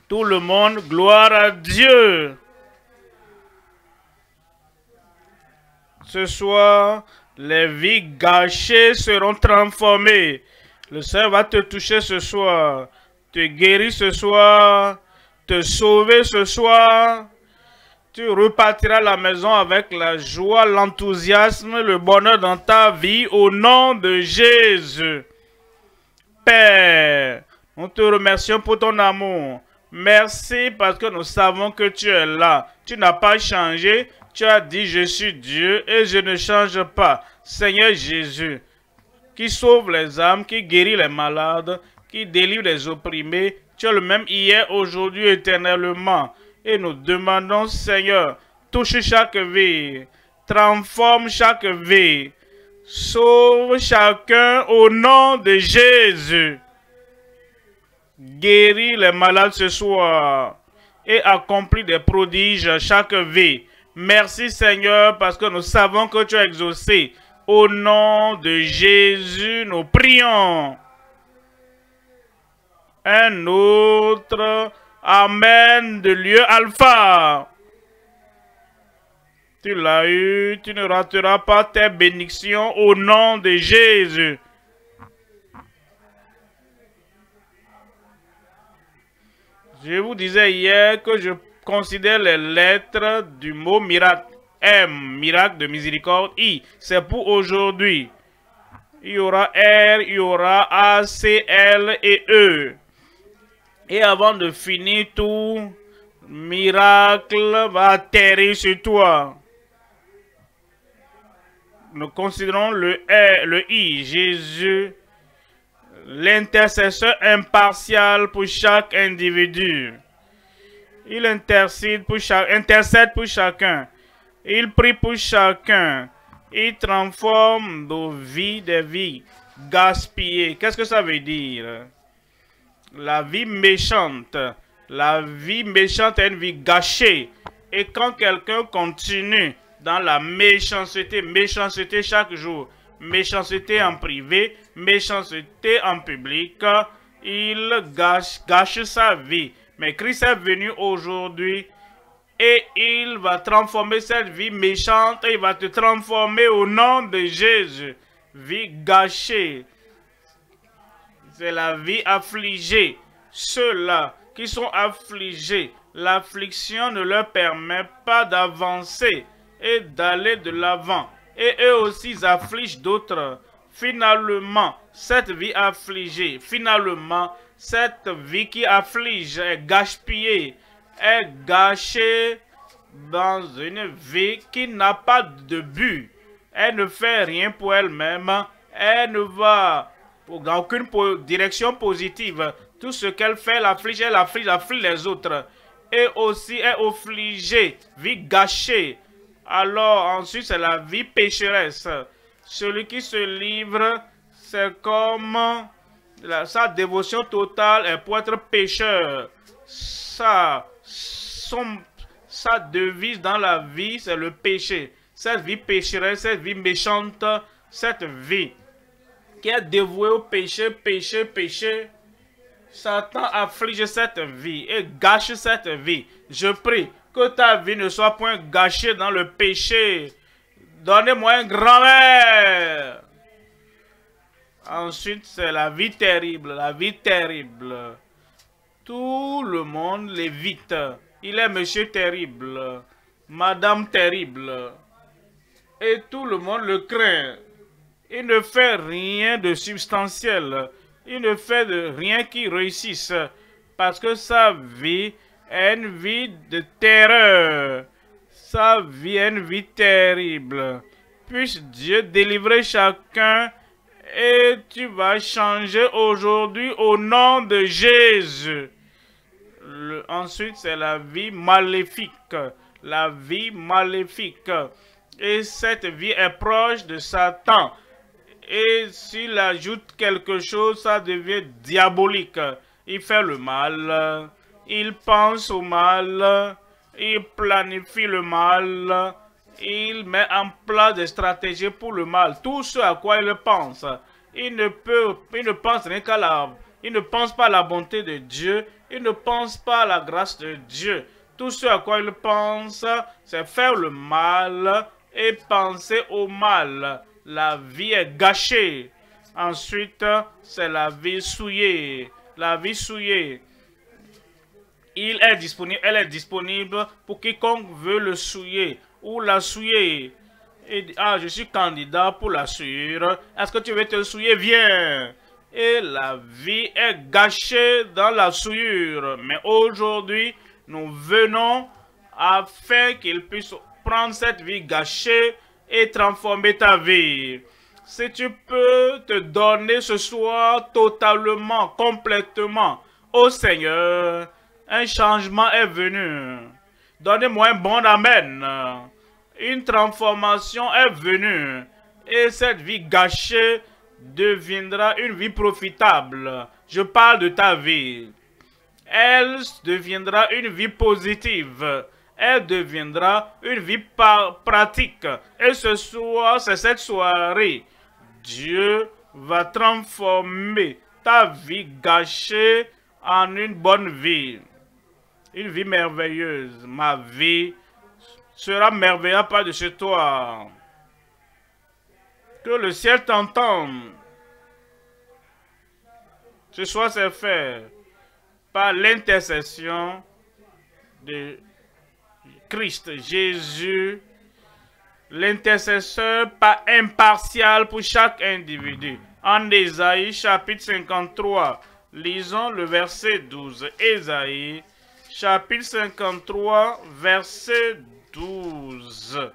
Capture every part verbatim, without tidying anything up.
Tout le monde, gloire à Dieu. Ce soir, les vies gâchées seront transformées. Le Seigneur va te toucher ce soir, te guérir ce soir, te sauver ce soir. Tu repartiras à la maison avec la joie, l'enthousiasme, le bonheur dans ta vie au nom de Jésus. Père, nous te remercions pour ton amour. Merci parce que nous savons que tu es là. Tu n'as pas changé. Tu as dit, je suis Dieu et je ne change pas. Seigneur Jésus, qui sauve les âmes, qui guérit les malades, qui délivre les opprimés. Tu es le même hier, aujourd'hui, éternellement. Et nous demandons, Seigneur, touche chaque vie, transforme chaque vie, sauve chacun au nom de Jésus. Guéris les malades ce soir et accomplis des prodiges à chaque vie. Merci Seigneur parce que nous savons que tu as exaucé. Au nom de Jésus, nous prions. Un autre Amen de lieu alpha. Tu l'as eu, tu ne rateras pas tes bénédictions au nom de Jésus. Je vous disais hier que je considère les lettres du mot miracle. M, miracle de miséricorde. I, c'est pour aujourd'hui. Il y aura R, il y aura A, C, L et E. Et avant de finir tout, miracle va atterrir sur toi. Nous considérons le R, le I, Jésus, l'intercesseur impartial pour chaque individu. Il intercède pour, chaque, intercède pour chacun. Il prie pour chacun. Il transforme nos vies, des vies gaspillées. Qu'est-ce que ça veut dire? La vie méchante. La vie méchante est une vie gâchée. Et quand quelqu'un continue dans la méchanceté, méchanceté chaque jour, méchanceté en privé, méchanceté en public, il gâche, gâche sa vie. Mais Christ est venu aujourd'hui et il va transformer cette vie méchante et il va te transformer au nom de Jésus. Vie gâchée. C'est la vie affligée. Ceux-là qui sont affligés, l'affliction ne leur permet pas d'avancer et d'aller de l'avant. Et eux aussi ils affligent d'autres. Finalement, cette vie affligée, finalement, cette vie qui afflige est gaspillée, est gâchée dans une vie qui n'a pas de but. Elle ne fait rien pour elle-même. Elle ne va dans aucune direction positive. Tout ce qu'elle fait, l'afflige, elle afflige, afflige les autres. Et aussi est affligée, vie gâchée. Alors ensuite, c'est la vie pécheresse. Celui qui se livre, c'est comme la, sa dévotion totale est pour être pécheur. Sa, son, sa devise dans la vie, c'est le péché. Cette vie pécheresse, cette vie méchante, cette vie qui est dévouée au péché, péché, péché. Satan afflige cette vie et gâche cette vie. Je prie que ta vie ne soit point gâchée dans le péché. Donnez-moi un grand-mère. Ensuite, c'est la vie terrible, la vie terrible. Tout le monde l'évite. Il est monsieur terrible, madame terrible. Et tout le monde le craint. Il ne fait rien de substantiel. Il ne fait de rien qui réussisse. Parce que sa vie est une vie de terreur. Sa vie est une vie terrible. Puisse Dieu délivrer chacun et tu vas changer aujourd'hui au nom de Jésus. Le, ensuite, c'est la vie maléfique. La vie maléfique. Et cette vie est proche de Satan. Et s'il ajoute quelque chose, ça devient diabolique. Il fait le mal. Il pense au mal. Il planifie le mal. Il met en place des stratégies pour le mal. Tout ce à quoi il pense. Il ne peut, il ne pense rien qu'à la, il ne pense pas à la bonté de Dieu, il ne pense pas à la grâce de Dieu. Tout ce à quoi il pense, c'est faire le mal et penser au mal. La vie est gâchée. Ensuite, c'est la vie souillée. La vie souillée. Il est disponible, elle est disponible pour quiconque veut le souiller ou la souiller. Et ah, je suis candidat pour la souillure. Est-ce que tu veux te souiller? Viens. Et la vie est gâchée dans la souillure. Mais aujourd'hui, nous venons afin qu'il puisse prendre cette vie gâchée et transformer ta vie. Si tu peux te donner ce soir totalement, complètement au Seigneur, un changement est venu. Donnez-moi un bon amen. Une transformation est venue. Et cette vie gâchée deviendra une vie profitable. Je parle de ta vie. Elle deviendra une vie positive. Elle deviendra une vie pratique. Et ce soir, c'est cette soirée. Dieu va transformer ta vie gâchée en une bonne vie. Une vie merveilleuse. Ma vie sera merveilleuse par de chez toi. Que le ciel t'entende. Ce soir, c'est fait par l'intercession de Christ Jésus, l'intercesseur pas impartial pour chaque individu. En Ésaïe chapitre cinquante-trois, lisons le verset douze. Ésaïe chapitre cinquante-trois, verset douze.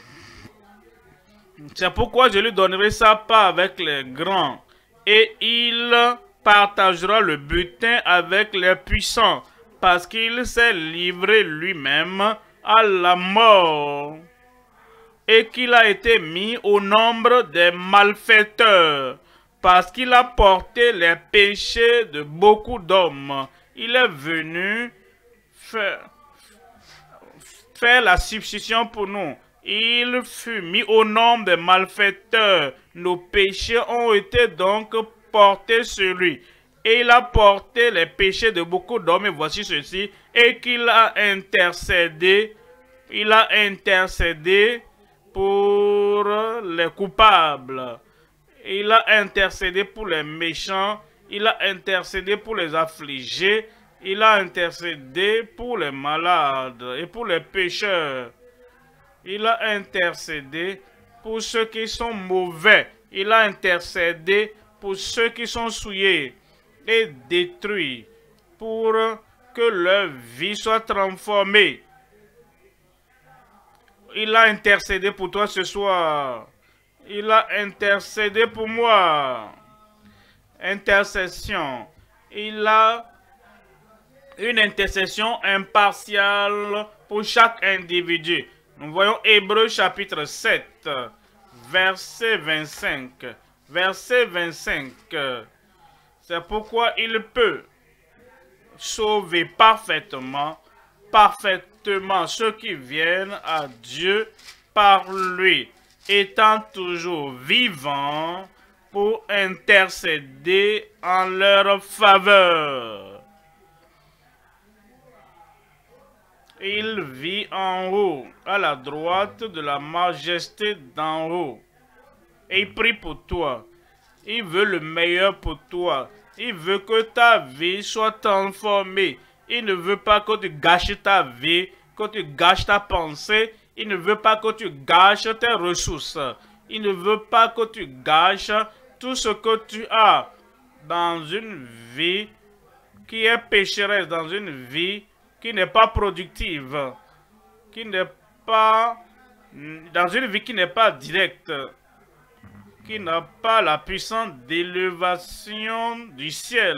C'est pourquoi je lui donnerai sa part avec les grands, et il partagera le butin avec les puissants, parce qu'il s'est livré lui-même à la mort, et qu'il a été mis au nombre des malfaiteurs, parce qu'il a porté les péchés de beaucoup d'hommes. Il est venu faire, faire la substitution pour nous. Il fut mis au nombre des malfaiteurs. Nos péchés ont été donc portés sur lui. Et il a porté les péchés de beaucoup d'hommes. Et voici ceci. Et qu'il a intercédé. Il a intercédé pour les coupables. Il a intercédé pour les méchants. Il a intercédé pour les affligés. Il a intercédé pour les malades et pour les pécheurs. Il a intercédé pour ceux qui sont mauvais. Il a intercédé pour ceux qui sont souillés et détruits, pour que leur vie soit transformée. Il a intercédé pour toi ce soir. Il a intercédé pour moi. Intercession. Il a une intercession impartiale pour chaque individu. Nous voyons Hébreux chapitre sept, verset vingt-cinq. Verset vingt-cinq. C'est pourquoi il peut sauver parfaitement, parfaitement ceux qui viennent à Dieu par lui, étant toujours vivant pour intercéder en leur faveur. Il vit en haut, à la droite de la majesté d'en haut. Et il prie pour toi. Il veut le meilleur pour toi. Il veut que ta vie soit transformée. Il ne veut pas que tu gâches ta vie, que tu gâches ta pensée. Il ne veut pas que tu gâches tes ressources. Il ne veut pas que tu gâches tout ce que tu as dans une vie qui est pécheresse, dans une vie qui n'est pas productive, qui n'est pas, dans une vie qui n'est pas directe, qui n'a pas la puissance d'élévation du ciel.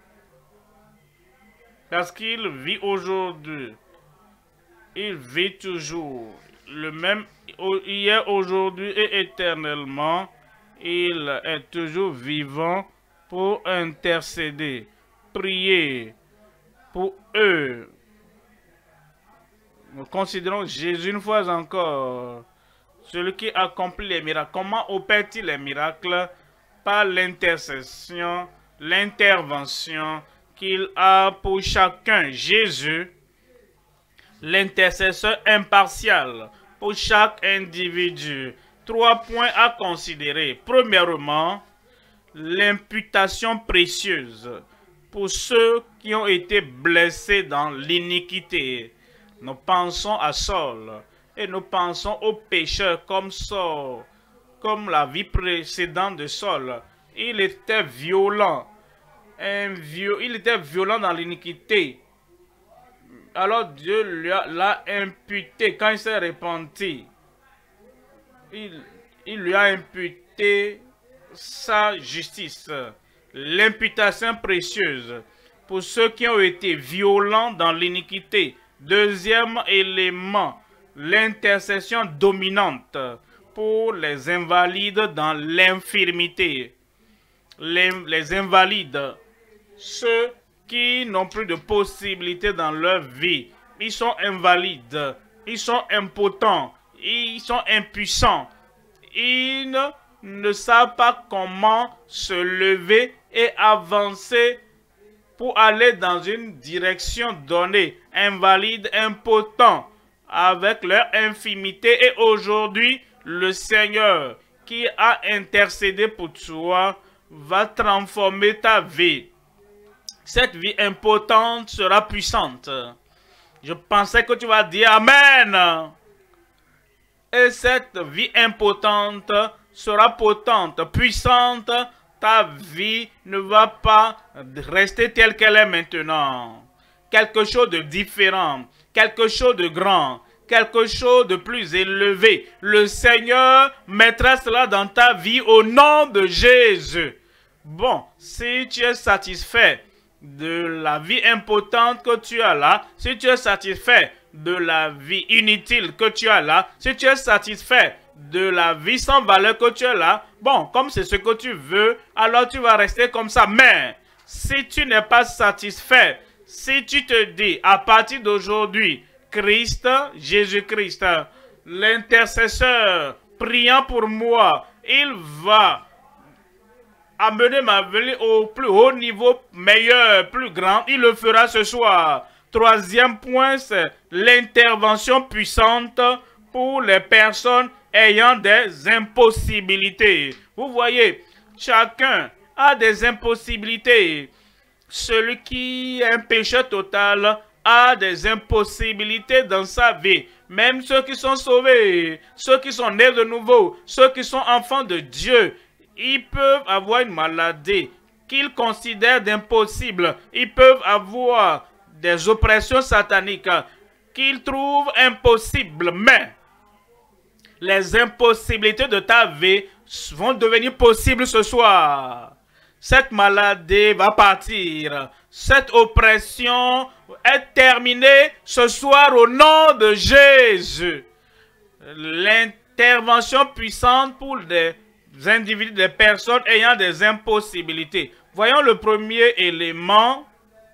Parce qu'il vit aujourd'hui, il vit toujours, le même hier, aujourd'hui et éternellement, il est toujours vivant pour intercéder, prier pour eux. Nous considérons Jésus une fois encore, celui qui accomplit les miracles. Comment opère-t-il les miracles? Par l'intercession l'intervention qu'il a pour chacun. Jésus, l'intercesseur impartial pour chaque individu. Trois points à considérer. Premièrement, l'imputation précieuse pour ceux qui ont été blessés dans l'iniquité. Nous pensons à Saul et nous pensons aux pécheurs comme Saul, comme la vie précédente de Saul. Il était violent, un vieux, il était violent dans l'iniquité. Alors Dieu l'a imputé quand il s'est repenti. Il, il lui a imputé sa justice, l'imputation précieuse pour ceux qui ont été violents dans l'iniquité. Deuxième élément, l'intercession dominante pour les invalides dans l'infirmité. Les, les invalides, ceux qui n'ont plus de possibilités dans leur vie, ils sont invalides, ils sont impotents, ils sont impuissants, ils ne, ne savent pas comment se lever et avancer pour aller dans une direction donnée, invalides, impotents, avec leur infimité. Et aujourd'hui, le Seigneur qui a intercédé pour toi va transformer ta vie. Cette vie impotente sera puissante. Je pensais que tu vas dire Amen. Et cette vie impotente sera potente, puissante. Ta vie ne va pas rester telle qu'elle est maintenant. Quelque chose de différent, quelque chose de grand, quelque chose de plus élevé. Le Seigneur mettra cela dans ta vie au nom de Jésus. Bon, si tu es satisfait de la vie impotente que tu as là, si tu es satisfait de la vie inutile que tu as là, si tu es satisfait de la vie sans valeur que tu as là, bon, comme c'est ce que tu veux, alors tu vas rester comme ça. Mais si tu n'es pas satisfait, si tu te dis à partir d'aujourd'hui, Christ, Jésus-Christ, l'intercesseur priant pour moi, il va amener ma vie au plus haut niveau, meilleur, plus grand. Il le fera ce soir. Troisième point, c'est l'intervention puissante pour les personnes ayant des impossibilités. Vous voyez, chacun a des impossibilités. Celui qui est un pécheur total a des impossibilités dans sa vie. Même ceux qui sont sauvés, ceux qui sont nés de nouveau, ceux qui sont enfants de Dieu, ils peuvent avoir une maladie qu'ils considèrent d'impossible. Ils peuvent avoir des oppressions sataniques qu'ils trouvent impossibles. Mais les impossibilités de ta vie vont devenir possibles ce soir. Cette maladie va partir. Cette oppression est terminée ce soir au nom de Jésus. L'intervention puissante pour des individus, des personnes ayant des impossibilités. Voyons le premier élément.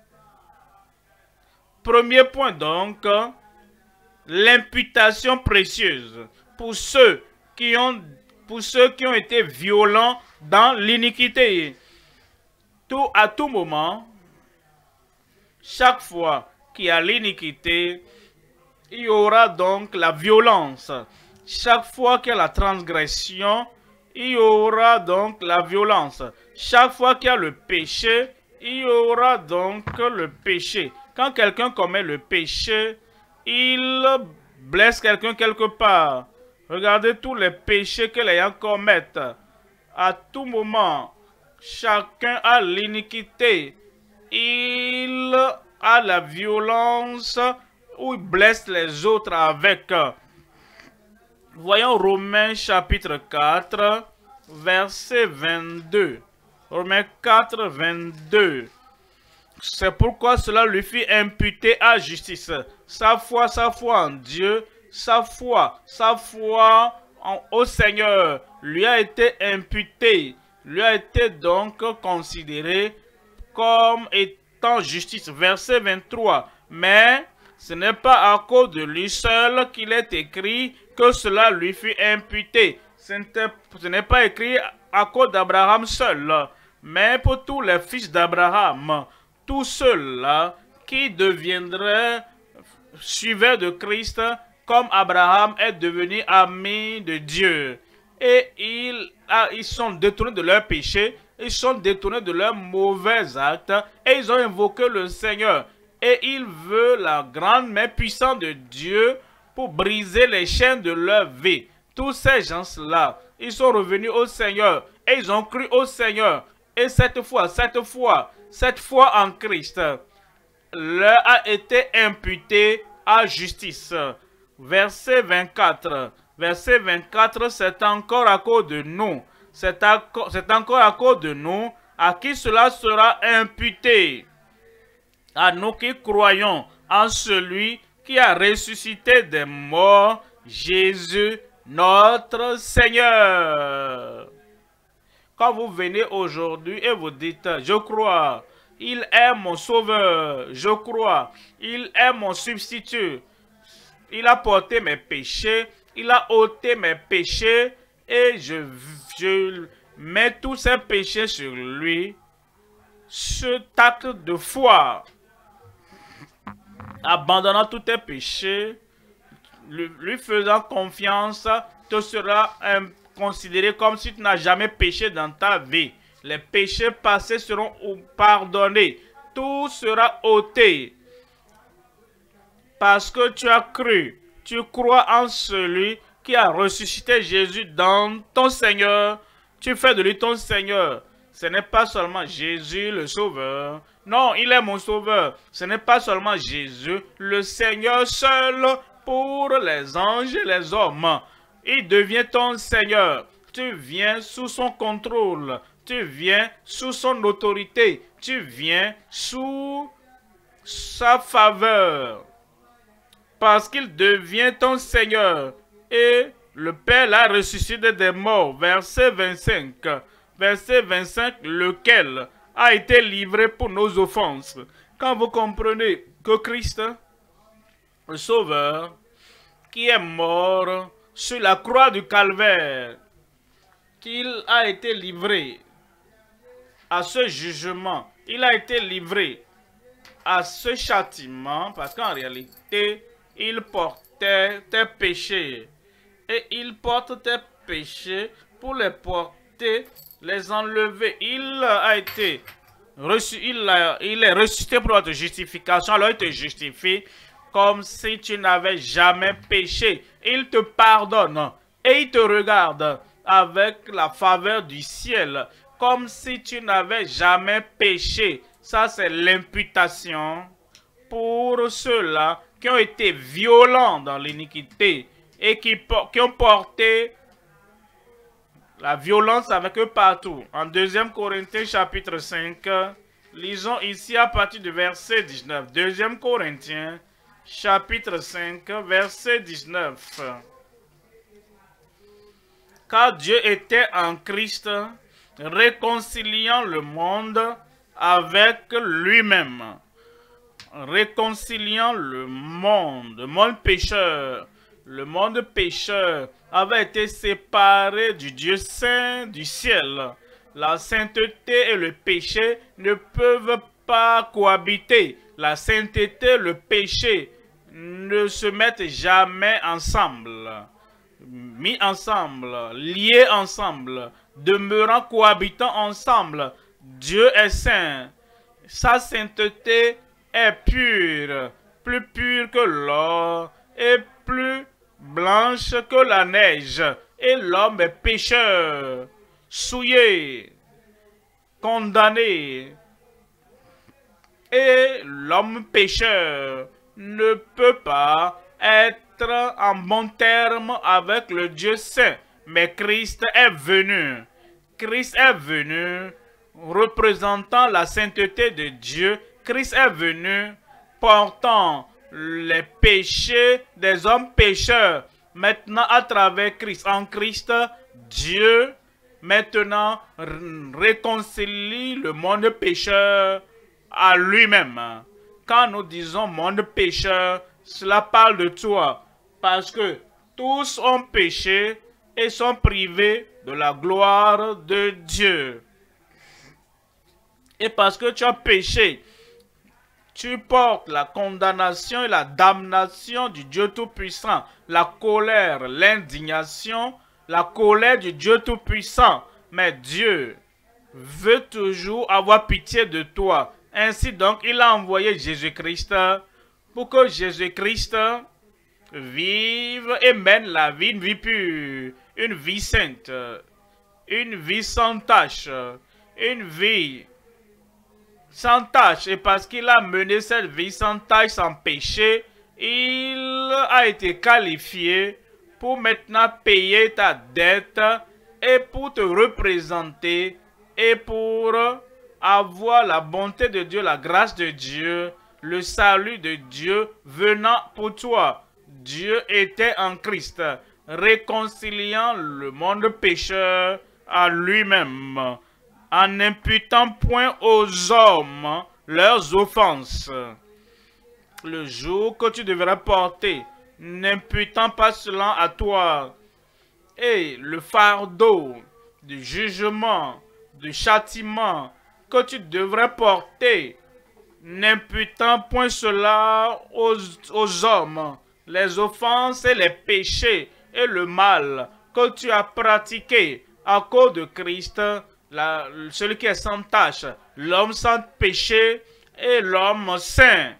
Premier point donc, l'imputation précieuse pour ceux qui ont, pour ceux qui ont été violents dans l'iniquité. Tout, à tout moment, chaque fois qu'il y a l'iniquité, il y aura donc la violence. Chaque fois qu'il y a la transgression, il y aura donc la violence. Chaque fois qu'il y a le péché, il y aura donc le péché. Quand quelqu'un commet le péché, il blesse quelqu'un quelque part. Regardez tous les péchés que les gens commettent. À tout moment, chacun a l'iniquité. Il a la violence ou il blesse les autres avec. Voyons Romains chapitre quatre, verset vingt-deux. Romains quatre, vingt-deux. C'est pourquoi cela lui fit imputer à justice. Sa foi, sa foi en Dieu, sa foi, sa foi en, au Seigneur lui a été imputée, lui a été donc considéré comme étant justice. Verset vingt-trois. Mais ce n'est pas à cause de lui seul qu'il est écrit que cela lui fut imputé. Ce n'est pas écrit à cause d'Abraham seul, mais pour tous les fils d'Abraham, tous ceux-là qui deviendraient suiveurs de Christ, comme Abraham est devenu ami de Dieu. Et ils, ils sont détournés de leurs péchés, ils sont détournés de leurs mauvais actes, et ils ont invoqué le Seigneur. Et il veut la grande main puissante de Dieu pour briser les chaînes de leur vie. Tous ces gens-là, ils sont revenus au Seigneur et ils ont cru au Seigneur. Et cette fois, cette fois, cette foi en Christ leur a été imputée à justice. Verset vingt-quatre. Verset vingt-quatre, c'est encore à cause de nous. C'est encore à cause de nous à qui cela sera imputé. À nous qui croyons en celui qui a ressuscité des morts, Jésus, notre Seigneur. Quand vous venez aujourd'hui et vous dites, je crois, il est mon sauveur, je crois, il est mon substitut, il a porté mes péchés, il a ôté mes péchés et je, je mets tous ces péchés sur lui, ce acte de foi, abandonnant tous tes péchés, lui, lui faisant confiance, te sera euh, considéré comme si tu n'as jamais péché dans ta vie. Les péchés passés seront pardonnés. Tout sera ôté. Parce que tu as cru, tu crois en celui qui a ressuscité Jésus dans ton Seigneur. Tu fais de lui ton Seigneur. Ce n'est pas seulement Jésus le Sauveur. Non, il est mon Sauveur. Ce n'est pas seulement Jésus, le Seigneur seul pour les anges et les hommes. Il devient ton Seigneur. Tu viens sous son contrôle. Tu viens sous son autorité. Tu viens sous sa faveur. Parce qu'il devient ton Seigneur. Et le Père l'a ressuscité des morts. Verset vingt-cinq. Verset vingt-cinq, lequel a été livré pour nos offenses. Quand vous comprenez que Christ, le Sauveur, qui est mort sur la croix du Calvaire, qu'il a été livré à ce jugement, il a été livré à ce châtiment, parce qu'en réalité, il portait tes péchés. Et il porte tes péchés pour les porter, les enlever. Il a été reçu, il, a, il est ressuscité pour notre justification, alors il te justifie comme si tu n'avais jamais péché. Il te pardonne et il te regarde avec la faveur du ciel, comme si tu n'avais jamais péché. Ça, c'est l'imputation pour ceux-là qui ont été violents dans l'iniquité et qui, qui ont porté la violence avec eux partout. En deuxième Corinthiens chapitre cinq, lisons ici à partir du verset dix-neuf. deuxième Corinthiens chapitre cinq, verset dix-neuf. Car Dieu était en Christ, réconciliant le monde avec lui-même. Réconciliant le monde, le monde pécheur. Le monde pécheur avait été séparé du Dieu saint du ciel. La sainteté et le péché ne peuvent pas cohabiter. La sainteté et le péché ne se mettent jamais ensemble. Mis ensemble, liés ensemble, demeurant cohabitant ensemble. Dieu est saint. Sa sainteté est pure, plus pure que l'or et plus blanche que la neige. Et l'homme est pécheur, souillé, condamné. Et l'homme pécheur ne peut pas être en bon terme avec le Dieu saint. Mais Christ est venu. Christ est venu représentant la sainteté de Dieu. Christ est venu portant les péchés des hommes pécheurs. Maintenant, à travers Christ, en Christ, Dieu maintenant réconcilie le monde pécheur à lui-même. Quand nous disons monde pécheur, cela parle de toi. Parce que tous ont péché et sont privés de la gloire de Dieu. Et parce que tu as péché, tu portes la condamnation et la damnation du Dieu Tout-Puissant, la colère, l'indignation, la colère du Dieu Tout-Puissant. Mais Dieu veut toujours avoir pitié de toi. Ainsi donc, il a envoyé Jésus-Christ pour que Jésus-Christ vive et mène la vie, une vie pure, une vie sainte, une vie sans tache, une vie sans tache. Et parce qu'il a mené cette vie sans tache, sans péché, il a été qualifié pour maintenant payer ta dette et pour te représenter et pour avoir la bonté de Dieu, la grâce de Dieu, le salut de Dieu venant pour toi. Dieu était en Christ, réconciliant le monde pécheur à lui-même, en n'imputant point aux hommes leurs offenses. Le jour que tu devras porter, n'imputant pas cela à toi, et le fardeau du jugement, du châtiment que tu devrais porter, n'imputant point cela aux, aux hommes, les offenses et les péchés et le mal que tu as pratiqué à cause de Christ, la, celui qui est sans tache, l'homme sans péché et l'homme saint,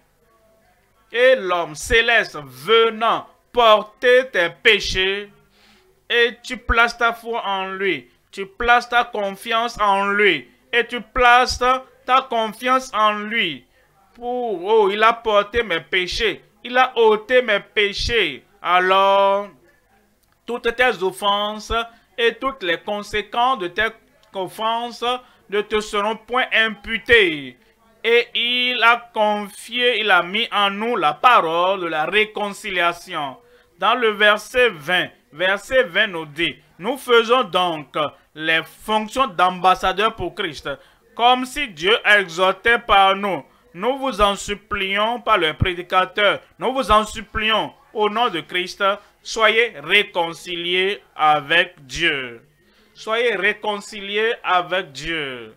et l'homme céleste venant porter tes péchés, et tu places ta foi en lui, tu places ta confiance en lui, et tu places ta, ta confiance en lui. Pour, oh, il a porté mes péchés, il a ôté mes péchés. Alors, toutes tes offenses et toutes les conséquences de tes offenses ne te seront point imputées. Et il a confié, il a mis en nous la parole de la réconciliation. Dans le verset vingt, verset vingt nous dit, nous faisons donc les fonctions d'ambassadeurs pour Christ, comme si Dieu exhortait par nous. Nous vous en supplions par le prédicateur, nous vous en supplions au nom de Christ, soyez réconciliés avec Dieu. Soyez réconciliés avec Dieu.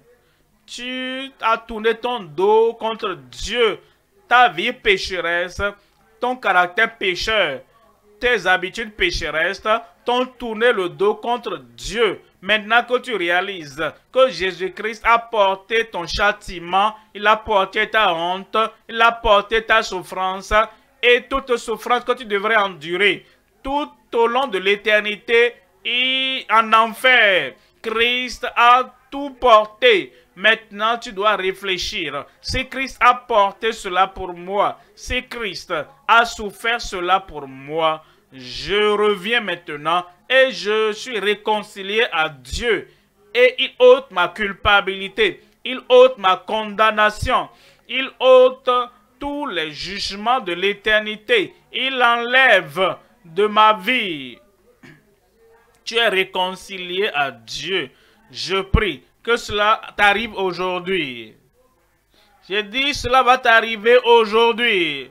Tu as tourné ton dos contre Dieu, ta vie pécheresse, ton caractère pécheur, tes habitudes pécheresses t'ont tourné le dos contre Dieu. Maintenant que tu réalises que Jésus-Christ a porté ton châtiment, il a porté ta honte, il a porté ta souffrance et toute souffrance que tu devrais endurer tout au long de l'éternité et en enfer. Christ a tout porté. Maintenant, tu dois réfléchir. Si Christ a porté cela pour moi, si Christ a souffert cela pour moi, je reviens maintenant et je suis réconcilié à Dieu. Et il ôte ma culpabilité, il ôte ma condamnation, il ôte tous les jugements de l'éternité. Il enlève de ma vie. Tu es réconcilié à Dieu. Je prie que cela t'arrive aujourd'hui. J'ai dit, cela va t'arriver aujourd'hui.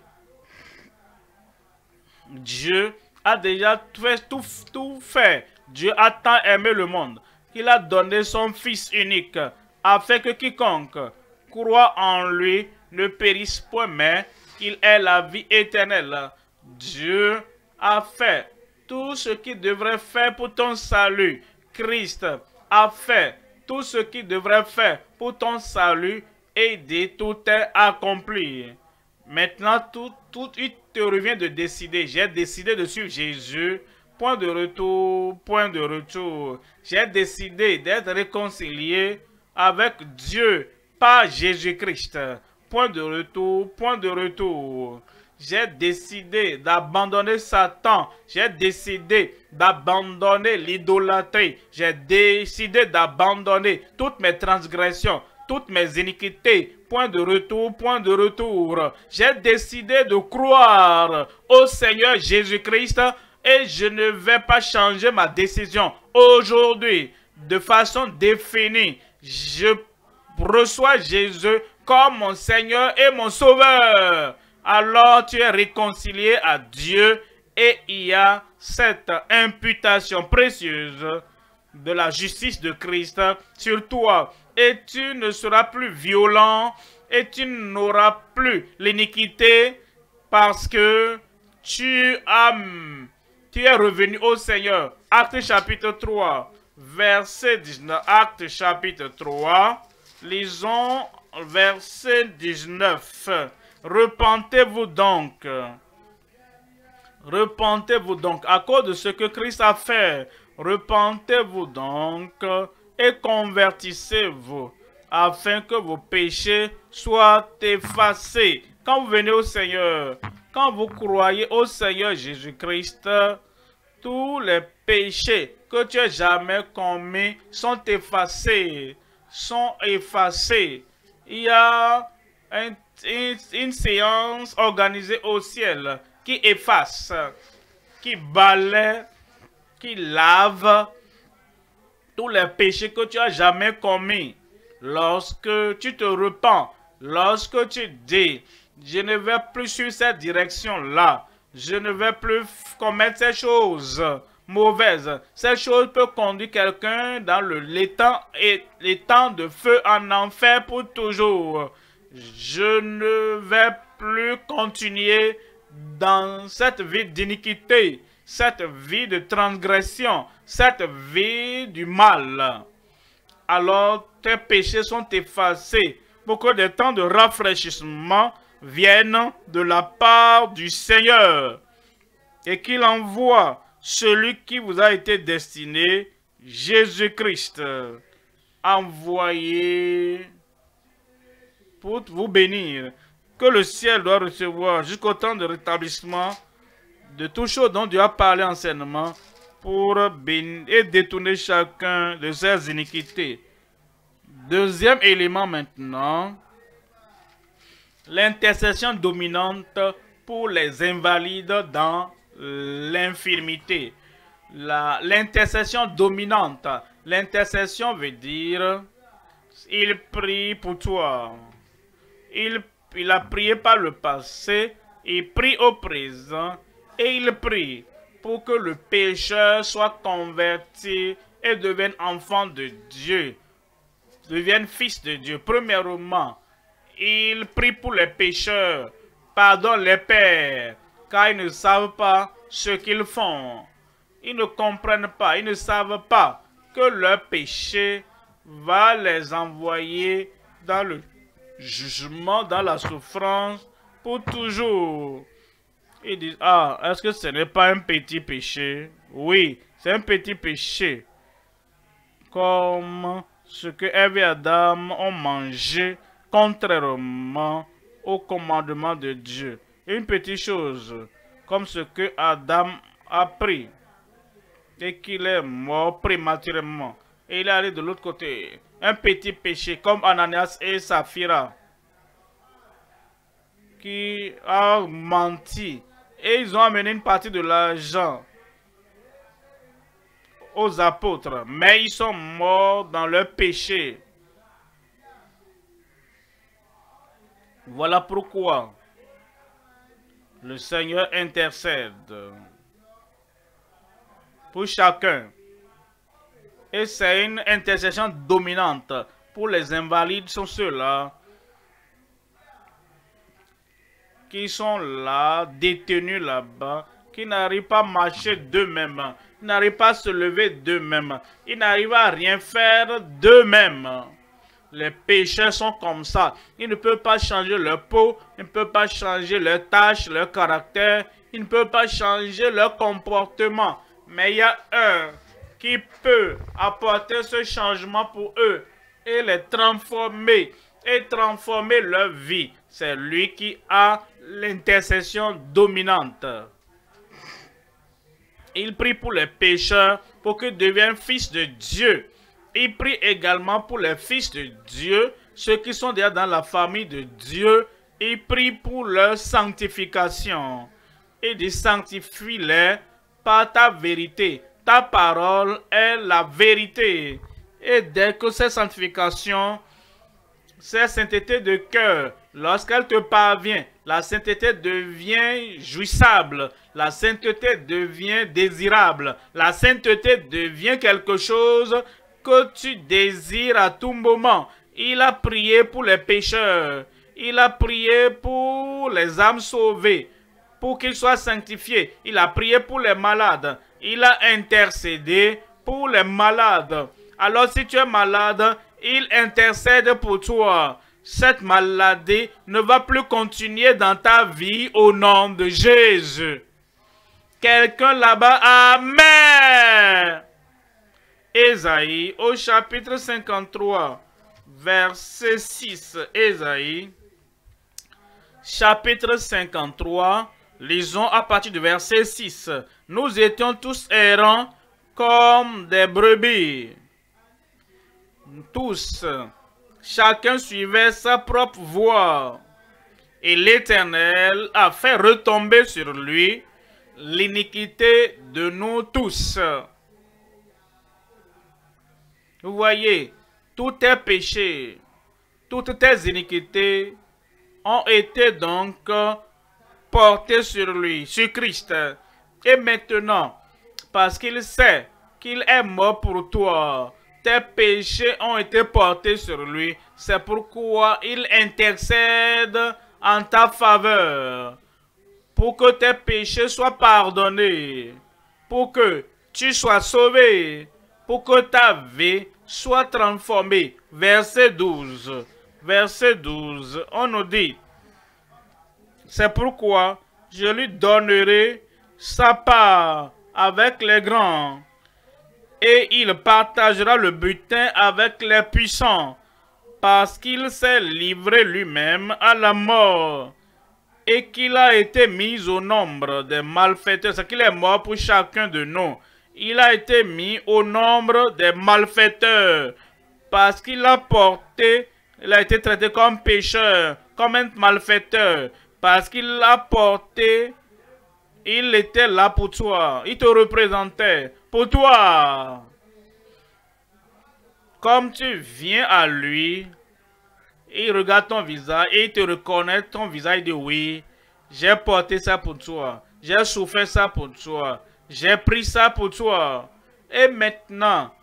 Dieu a déjà fait, tout, tout fait. Dieu a tant aimé le monde qu'il a donné son Fils unique, afin que quiconque croit en lui ne périsse point, mais qu'il ait la vie éternelle. Dieu a fait tout ce qu'il devrait faire pour ton salut. Christ a fait tout ce qu'il devrait faire pour ton salut et dit tout est accompli. Maintenant, tout, tout, il te revient de décider. J'ai décidé de suivre Jésus. Point de retour, point de retour. J'ai décidé d'être réconcilié avec Dieu par Jésus-Christ. Point de retour, point de retour. J'ai décidé d'abandonner Satan. J'ai décidé d'abandonner l'idolâtrie. J'ai décidé d'abandonner toutes mes transgressions, toutes mes iniquités. Point de retour, point de retour. J'ai décidé de croire au Seigneur Jésus-Christ et je ne vais pas changer ma décision. Aujourd'hui, de façon définie, je reçois Jésus comme mon Seigneur et mon Sauveur. Alors tu es réconcilié à Dieu et il y a cette imputation précieuse de la justice de Christ sur toi. et tu ne seras plus violent et tu n'auras plus l'iniquité parce que tu as, tu es revenu au Seigneur. Acte chapitre trois, verset dix-neuf. Acte chapitre trois, lisons verset dix-neuf. Repentez-vous donc. Repentez-vous donc à cause de ce que Christ a fait. Repentez-vous donc et convertissez-vous afin que vos péchés soient effacés. Quand vous venez au Seigneur, quand vous croyez au Seigneur Jésus-Christ, tous les péchés que tu as jamais commis sont effacés, sont effacés. Il y a un, une, une séance organisée au ciel qui efface, qui balaie, qui lave tous les péchés que tu as jamais commis. Lorsque tu te repens, lorsque tu dis, je ne vais plus suivre cette direction-là, je ne vais plus commettre ces choses mauvaises. Ces choses peuvent conduire quelqu'un dans le l'étang et l'étang de feu en enfer pour toujours. Je ne vais plus continuer dans cette vie d'iniquité, cette vie de transgression, cette vie du mal. Alors tes péchés sont effacés pour que des temps de rafraîchissement viennent de la part du Seigneur et qu'il envoie celui qui vous a été destiné, Jésus-Christ, envoyé pour vous bénir, que le ciel doit recevoir jusqu'au temps de rétablissement de tout chose dont Dieu a parlé enseignement pour bénir et détourner chacun de ses iniquités. Deuxième élément maintenant, l'intercession dominante pour les invalides dans l'infirmité. L'intercession dominante, l'intercession veut dire, il prie pour toi. Il, il a prié par le passé, il prie au présent et il prie pour que le pécheur soit converti et devienne enfant de Dieu, devienne fils de Dieu. Premièrement, il prie pour les pécheurs, pardonne les pères, car ils ne savent pas ce qu'ils font. Ils ne comprennent pas, ils ne savent pas que leur péché va les envoyer dans le jugement, dans la souffrance, pour toujours. Ils disent, ah, est-ce que ce n'est pas un petit péché? Oui, c'est un petit péché. Comme ce que Ève et Adam ont mangé contrairement au commandement de Dieu. Une petite chose, comme ce que Adam a pris et qu'il est mort prématurément. Et il est allé de l'autre côté. Un petit péché comme Ananias et Saphira qui a menti. Et ils ont amené une partie de l'argent aux apôtres. Mais ils sont morts dans leur péché. Voilà pourquoi le Seigneur intercède pour chacun. Et c'est une intercession dominante. Pour les invalides, sont ceux-là qui sont là, détenus là-bas, qui n'arrivent pas à marcher d'eux-mêmes, ils n'arrivent pas à se lever d'eux-mêmes, ils n'arrivent à rien faire d'eux-mêmes. Les pécheurs sont comme ça. Ils ne peuvent pas changer leur peau, ils ne peuvent pas changer leur tâche, leur caractère, ils ne peuvent pas changer leur comportement. Mais il y a un qui peut apporter ce changement pour eux et les transformer, et transformer leur vie. C'est lui qui a l'intercession dominante. Il prie pour les pécheurs pour qu'ils deviennent fils de Dieu. Il prie également pour les fils de Dieu, ceux qui sont déjà dans la famille de Dieu. Il prie pour leur sanctification. Il dit, sanctifie-les par ta vérité. Ta parole est la vérité. Et dès que cette sanctification, cette sainteté de cœur, lorsqu'elle te parvient, la sainteté devient jouissable, la sainteté devient désirable, la sainteté devient quelque chose que tu désires à tout moment. Il a prié pour les pécheurs. Il a prié pour les âmes sauvées, pour qu'ils soient sanctifiés. Il a prié pour les malades. Il a intercédé pour les malades. Alors si tu es malade, il intercède pour toi. Cette maladie ne va plus continuer dans ta vie au nom de Jésus. Quelqu'un là-bas, amen. Ésaïe au chapitre cinquante-trois, verset six. Ésaïe, chapitre cinquante-trois, lisons à partir du verset six. Nous étions tous errants comme des brebis. Tous, chacun suivait sa propre voie. Et l'Éternel a fait retomber sur lui l'iniquité de nous tous. Vous voyez, tous tes péchés, toutes tes iniquités ont été donc portés sur lui, sur Christ. Et maintenant, parce qu'il sait qu'il est mort pour toi, tes péchés ont été portés sur lui. C'est pourquoi il intercède en ta faveur, pour que tes péchés soient pardonnés, pour que tu sois sauvé, pour que ta vie soit transformée. Verset douze. Verset douze. On nous dit, c'est pourquoi je lui donnerai sa part avec les grands, et il partagera le butin avec les puissants, parce qu'il s'est livré lui-même à la mort, et qu'il a été mis au nombre des malfaiteurs. C'est qu'il est mort pour chacun de nous. Il a été mis au nombre des malfaiteurs, parce qu'il a porté, il a été traité comme pécheur, comme un malfaiteur, parce qu'il a porté, il était là pour toi, il te représentait pour toi. Comme tu viens à lui, il regarde ton visage et il te reconnaît ton visage et dit oui, j'ai porté ça pour toi, j'ai souffert ça pour toi, j'ai pris ça pour toi. Et maintenant,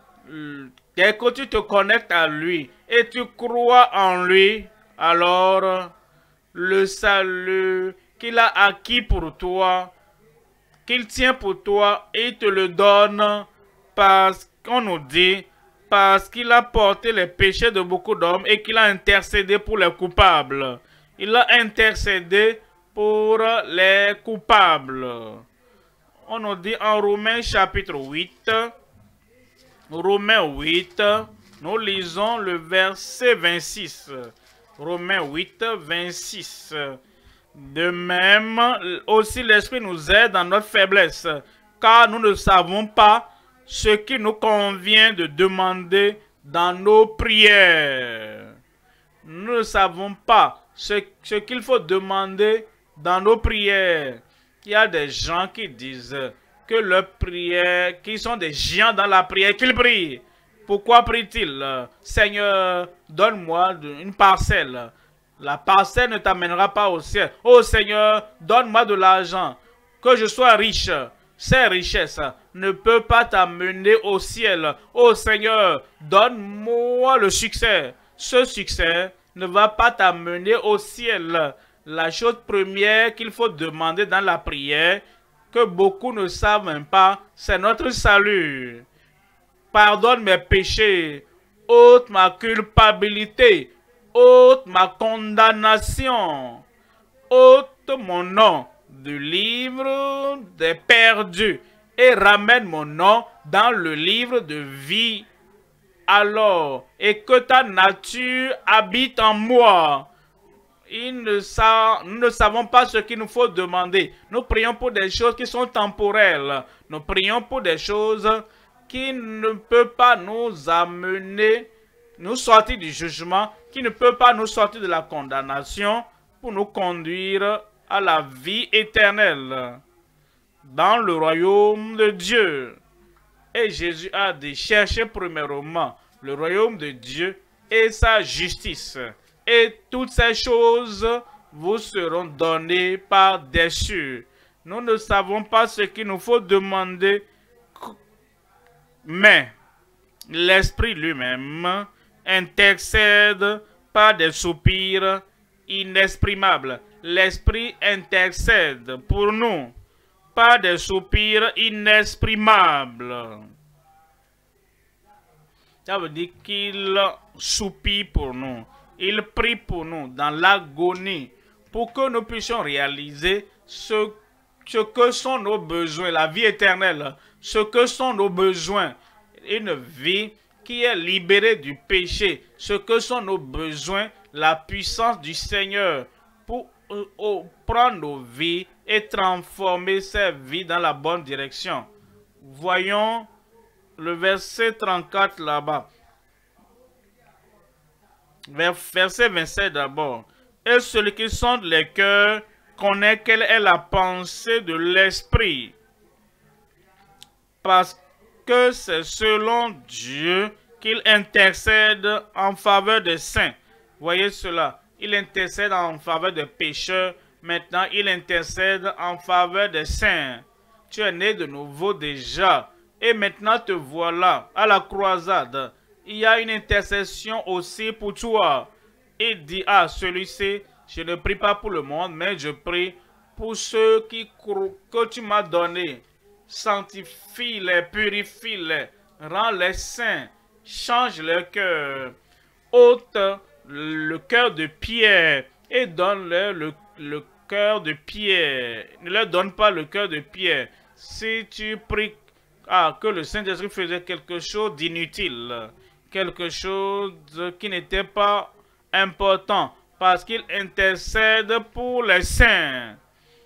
dès que tu te connectes à lui et tu crois en lui, alors le salut qu'il a acquis pour toi, qu'il tient pour toi, et il te le donne parce qu'on nous dit, parce qu'il a porté les péchés de beaucoup d'hommes et qu'il a intercédé pour les coupables. Il a intercédé pour les coupables. On nous dit en Romains chapitre huit, Romains huit, nous lisons le verset vingt-six. Romains huit, vingt-six. De même, aussi l'Esprit nous aide dans notre faiblesse, car nous ne savons pas ce qu'il nous convient de demander dans nos prières. Nous ne savons pas ce, ce qu'il faut demander dans nos prières. Il y a des gens qui disent que leurs prières, qui sont des géants dans la prière, qu'ils prient. Pourquoi prient-ils? Seigneur, donne-moi une parcelle. La parcelle ne t'amènera pas au ciel. Oh Seigneur, donne-moi de l'argent, que je sois riche. Ces richesses ne peuvent pas t'amener au ciel. Oh Seigneur, donne-moi le succès. Ce succès ne va pas t'amener au ciel. La chose première qu'il faut demander dans la prière, que beaucoup ne savent même pas, c'est notre salut. Pardonne mes péchés, ôte ma culpabilité, ôte ma condamnation, ôte mon nom du livre des perdus et ramène mon nom dans le livre de vie. Alors, et que ta nature habite en moi. Ils ne savent, nous ne savons pas ce qu'il nous faut demander. Nous prions pour des choses qui sont temporelles. Nous prions pour des choses qui ne peuvent pas nous amener, nous sortir du jugement, qui ne peut pas nous sortir de la condamnation pour nous conduire à la vie éternelle dans le royaume de Dieu. Et Jésus a dit, cherchez premièrement le royaume de Dieu et sa justice. Et toutes ces choses vous seront données par-dessus. Nous ne savons pas ce qu'il nous faut demander, mais l'Esprit lui-même intercède par des soupirs inexprimables. L'Esprit intercède pour nous par des soupirs inexprimables. Ça veut dire qu'il soupire pour nous. Il prie pour nous dans l'agonie pour que nous puissions réaliser ce, ce que sont nos besoins, la vie éternelle, ce que sont nos besoins, une vie qui est libérée du péché, ce que sont nos besoins, la puissance du Seigneur pour euh, euh, prendre nos vies et transformer ces vies dans la bonne direction. Voyons le verset trente-quatre là-bas. Verset vingt-sept d'abord. Et celui qui sonde les cœurs connaît quelle est la pensée de l'Esprit. Parce que c'est selon Dieu qu'il intercède en faveur des saints. Voyez cela. Il intercède en faveur des pécheurs. Maintenant, il intercède en faveur des saints. Tu es né de nouveau déjà. Et maintenant te voilà à la croisade. Il y a une intercession aussi pour toi. Il dit à celui-ci, je ne prie pas pour le monde, mais je prie pour ceux qui croient que tu m'as donné. Sanctifie-les, purifie-les, rends-les saints, change leur cœur, ôte le cœur de pierre et donne-leur le, le cœur de pierre. Ne leur donne pas le cœur de pierre. Si tu pries ah, que le Saint-Esprit faisait quelque chose d'inutile, quelque chose qui n'était pas important, parce qu'il intercède pour les saints.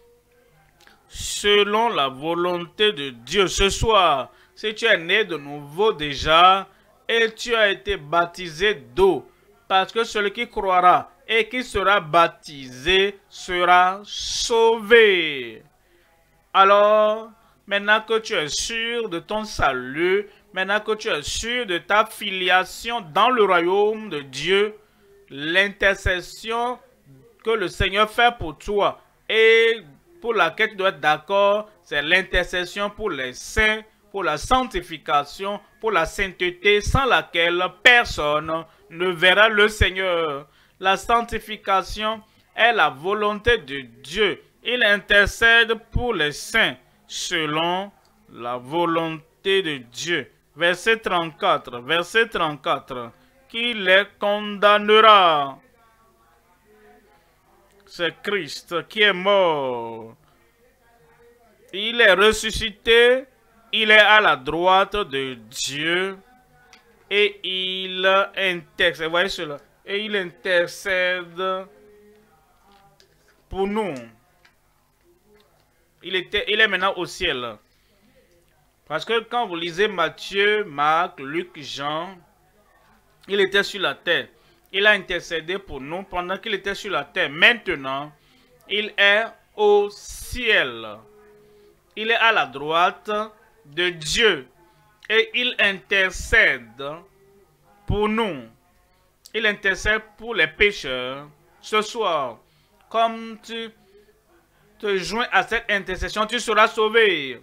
Selon la volonté de Dieu, ce soir, si tu es né de nouveau déjà et tu as été baptisé d'eau, parce que celui qui croira et qui sera baptisé sera sauvé. Alors, maintenant que tu es sûr de ton salut, maintenant que tu es sûr de ta filiation dans le royaume de Dieu, l'intercession que le Seigneur fait pour toi et pour laquelle tu dois être d'accord, c'est l'intercession pour les saints, pour la sanctification, pour la sainteté, sans laquelle personne ne verra le Seigneur. La sanctification est la volonté de Dieu. Il intercède pour les saints selon la volonté de Dieu. Verset trente-quatre, verset trente-quatre, qui les condamnera. C'est Christ qui est mort. Il est ressuscité, il est à la droite de Dieu et il intercède. Vous voyez cela? Et il intercède pour nous. Il, était, il est maintenant au ciel. Parce que quand vous lisez Matthieu, Marc, Luc, Jean, il était sur la terre. Il a intercédé pour nous pendant qu'il était sur la terre. Maintenant, il est au ciel. Il est à la droite de Dieu. Et il intercède pour nous. Il intercède pour les pécheurs. Ce soir, comme tu te joins à cette intercession, tu seras sauvé.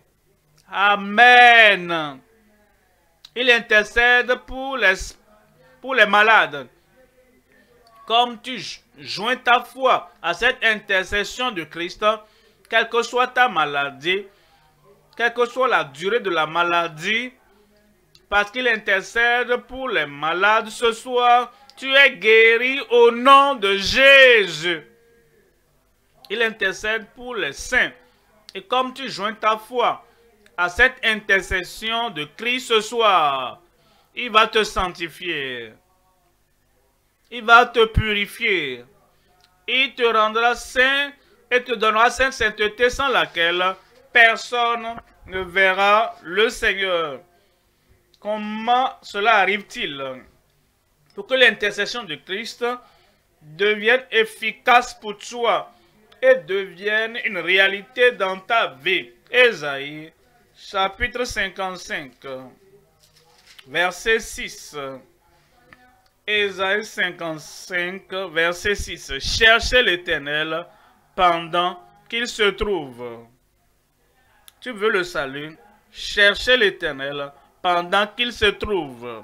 Amen. Il intercède pour les, pour les malades. Comme tu joins ta foi à cette intercession de Christ, quelle que soit ta maladie, quelle que soit la durée de la maladie, parce qu'il intercède pour les malades ce soir, tu es guéri au nom de Jésus. Il intercède pour les saints. Et comme tu joins ta foi à cette intercession de Christ ce soir, il va te sanctifier. Il va te purifier. Il te rendra saint et te donnera cette sainteté sans laquelle personne ne verra le Seigneur. Comment cela arrive-t-il? Pour que l'intercession de Christ devienne efficace pour toi et devienne une réalité dans ta vie. Ésaïe, chapitre cinquante-cinq, verset six. Ésaïe cinquante-cinq, verset six. Cherchez l'Éternel pendant qu'il se trouve. Tu veux le salut? Cherchez l'Éternel pendant qu'il se trouve.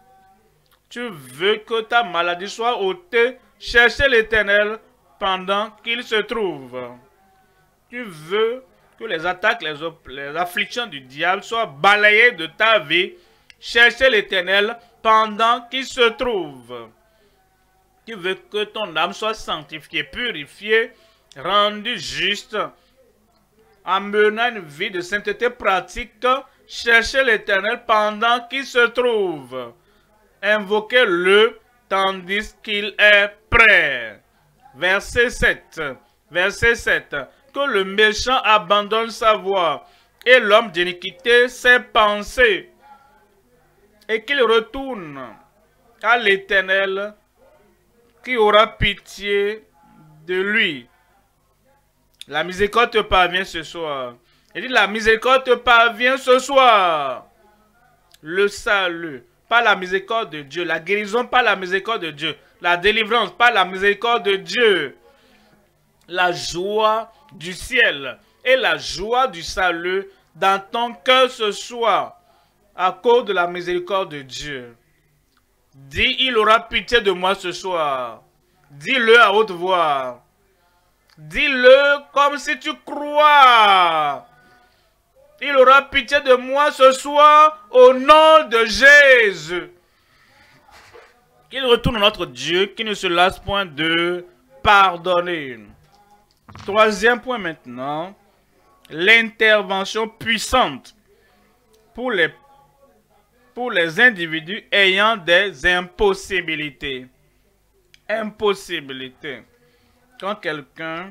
Tu veux que ta maladie soit ôtée, cherchez l'Éternel pendant qu'il se trouve. Tu veux que les attaques, les, les afflictions du diable soient balayées de ta vie, cherchez l'Éternel pendant qu'il se trouve. Tu veux que ton âme soit sanctifiée, purifiée, rendue juste, en menant une vie de sainteté pratique, cherchez l'Éternel pendant qu'il se trouve. Invoquez-le tandis qu'il est prêt. Verset sept. Verset sept. Que le méchant abandonne sa voie et l'homme d'iniquité ses pensées, et qu'il retourne à l'Éternel qui aura pitié de lui. La miséricorde te parvient ce soir. Il dit, la miséricorde te parvient ce soir. Le salut par la miséricorde de Dieu. La guérison par la miséricorde de Dieu. La délivrance par la miséricorde de Dieu. La joie du ciel et la joie du salut dans ton cœur ce soir à cause de la miséricorde de Dieu. Dis, il aura pitié de moi ce soir. Dis-le à haute voix. Dis-le comme si tu crois. Il aura pitié de moi ce soir au nom de Jésus. Qu'il retourne notre Dieu qui ne se lasse point de pardonner. Troisième point maintenant. L'intervention puissante pour les, pour les individus ayant des impossibilités. Impossibilité. Quand quelqu'un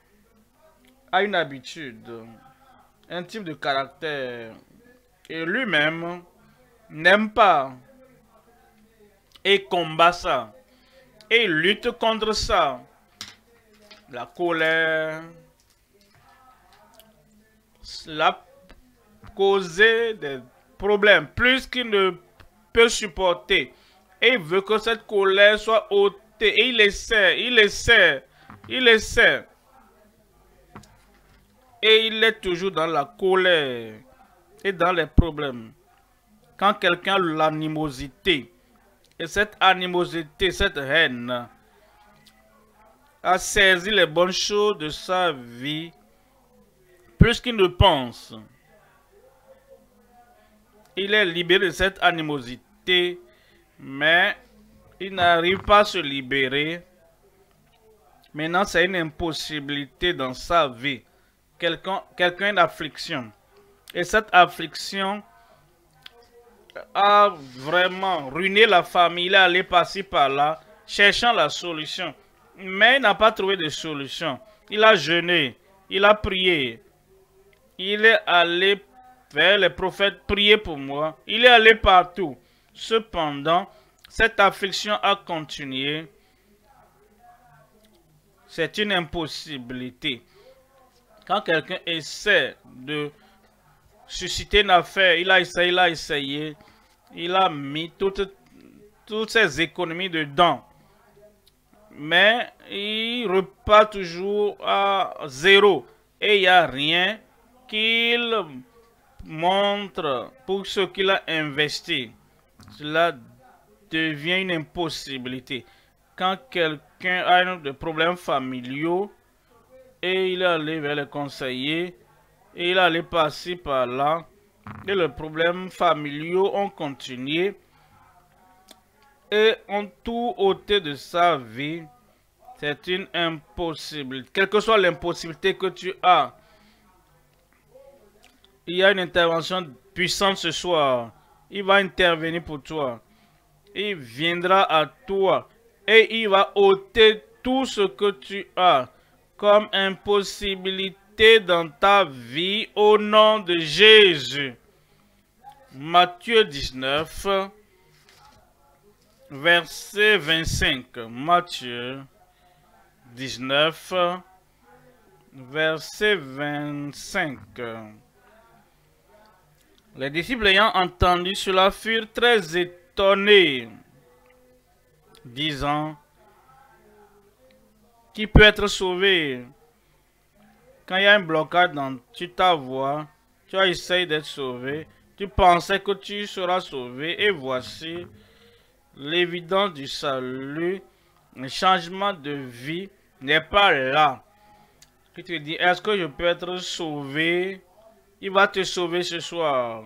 a une habitude, un type de caractère, et lui-même n'aime pas et combat ça, et lutte contre ça, la colère, l'a causé des problèmes, plus qu'il ne peut supporter, et il veut que cette colère soit ôtée, et il essaie, il essaie, il essaie. Et il est toujours dans la colère et dans les problèmes. Quand quelqu'un a l'animosité, et cette animosité, cette haine, a saisi les bonnes choses de sa vie, plus qu'il ne pense, il est libéré de cette animosité, mais il n'arrive pas à se libérer. Maintenant, c'est une impossibilité dans sa vie. Quelqu'un quelqu'un a une affliction. Et cette affliction a vraiment ruiné la famille. Il est allé passer par là, cherchant la solution. Mais il n'a pas trouvé de solution. Il a jeûné, il a prié. Il est allé vers les prophètes, prier pour moi. Il est allé partout. Cependant, cette affliction a continué. C'est une impossibilité. Quand quelqu'un essaie de susciter une affaire, il a essayé, il a essayé, il a mis toutes, toutes ses économies dedans. Mais il repart toujours à zéro. Et il n'y a rien qu'il montre pour ce qu'il a investi. Cela devient une impossibilité. Quand quelqu'un a des problèmes familiaux, et il est allé vers les conseillers, et il est allé passer par là, et les problèmes familiaux ont continué, et ont tout ôté de sa vie. C'est une impossibilité. Quelle que soit l'impossibilité que tu as, il y a une intervention puissante ce soir. Il va intervenir pour toi. Il viendra à toi, et il va ôter tout ce que tu as comme impossibilité dans ta vie au nom de Jésus. Matthieu dix-neuf, verset vingt-cinq. Matthieu dix-neuf, verset vingt-cinq. Les disciples ayant entendu cela furent très étonnés, disant: qui peut être sauvé? Quand il y a un blocage dans ta voie, tu as essayé d'être sauvé, Tu pensais que tu seras sauvé et voici l'évidence du salut, le changement de vie n'est pas là. Tu te dis, est-ce que je peux être sauvé? Il va te sauver ce soir.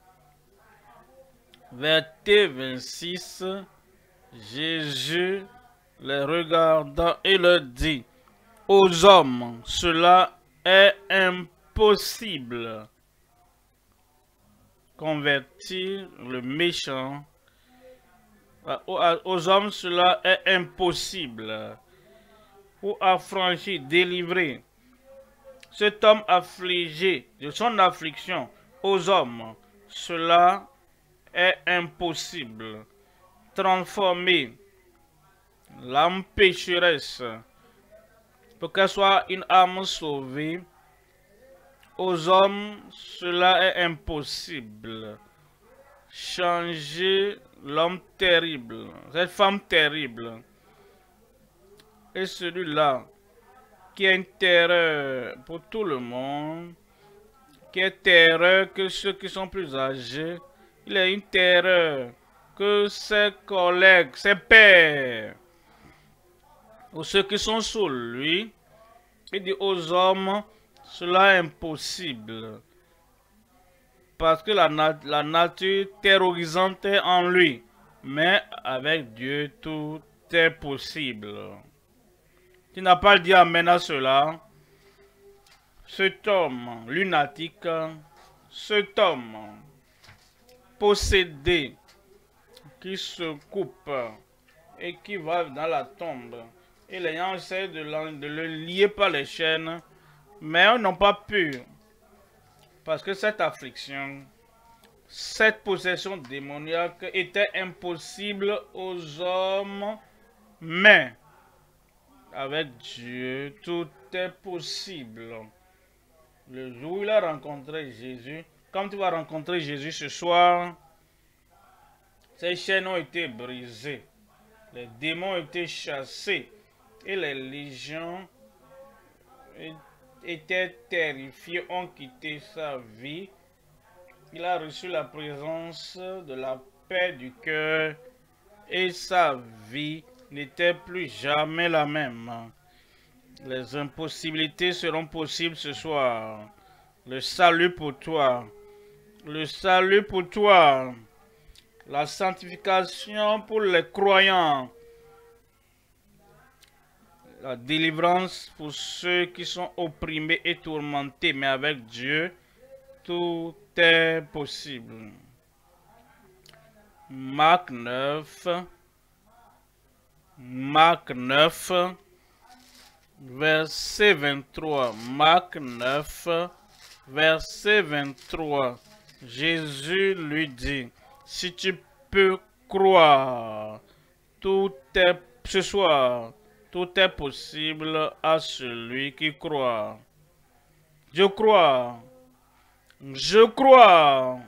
Verset vingt-six, Jésus les regarda et leur dit, aux hommes, cela est impossible. Convertir le méchant. Aux hommes, cela est impossible. Pour affranchir, délivrer cet homme affligé de son affliction, aux hommes, cela est impossible. Transformer l'âme pécheresse pour qu'elle soit une âme sauvée, aux hommes, cela est impossible. Changer l'homme terrible, cette femme terrible, et celui-là qui a une terreur pour tout le monde, qui est terreur que ceux qui sont plus âgés, il a une terreur que ses collègues, ses pères, ou ceux qui sont sous lui. Il dit aux hommes, cela est impossible. Parce que la, nat la nature terrorisante est en lui. Mais avec Dieu, tout est possible. Tu n'as pas dit amen à cela. Cet homme lunatique, cet homme possédé, qui se coupe et qui va dans la tombe, et les gens essaient de, de le lier par les chaînes, mais ils n'ont pas pu. Parce que cette affliction, cette possession démoniaque était impossible aux hommes, mais avec Dieu, tout est possible. Le jour où il a rencontré Jésus, comme tu vas rencontrer Jésus ce soir, ces chaînes ont été brisées, les démons ont été chassés et les légions étaient terrifiés, ont quitté sa vie. Il a reçu la présence de la paix du cœur et sa vie n'était plus jamais la même. Les impossibilités seront possibles ce soir. Le salut pour toi. Le salut pour toi. La sanctification pour les croyants. La délivrance pour ceux qui sont opprimés et tourmentés. Mais avec Dieu, tout est possible. Marc neuf. Marc neuf. Verset vingt-trois. Marc neuf. Verset vingt-trois. Jésus lui dit, si tu peux croire, tout est ce soir, tout est possible à celui qui croit. Je crois. Je crois.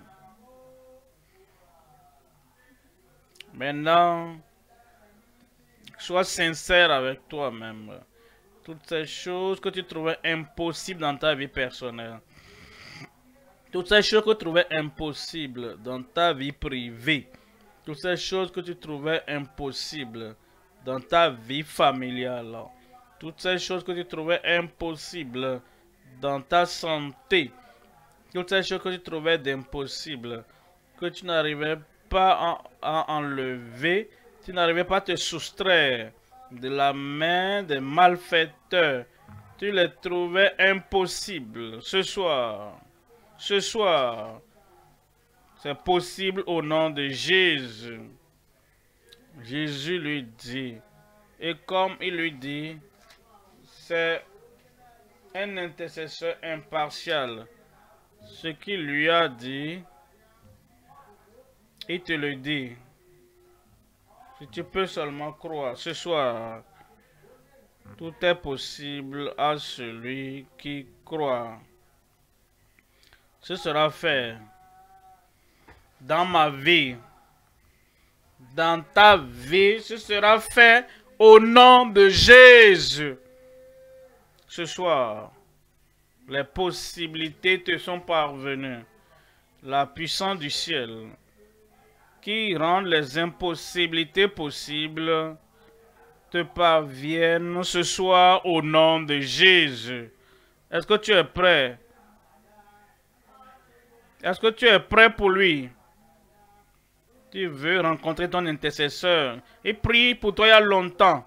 Maintenant, sois sincère avec toi-même. Toutes ces choses que tu trouvais impossibles dans ta vie personnelle. Toutes ces choses que tu trouvais impossibles dans ta vie privée. Toutes ces choses que tu trouvais impossibles dans ta vie familiale. Toutes ces choses que tu trouvais impossibles dans ta santé. Toutes ces choses que tu trouvais d'impossibles, que tu n'arrivais pas à, à enlever, tu n'arrivais pas à te soustraire de la main des malfaiteurs. Tu les trouvais impossibles. Ce soir, ce soir, c'est possible au nom de Jésus. Jésus lui dit, et comme il lui dit, c'est un intercesseur impartial. Ce qu'il lui a dit, il te le dit. Si tu peux seulement croire, ce soir, tout est possible à celui qui croit. Ce sera fait dans ma vie, dans ta vie, ce sera fait au nom de Jésus. Ce soir, les possibilités te sont parvenues. la puissance du ciel qui rend les impossibilités possibles te parviennent ce soir au nom de Jésus. Est-ce que tu es prêt? Est-ce que tu es prêt pour lui? Tu veux rencontrer ton intercesseur et prie pour toi il y a longtemps.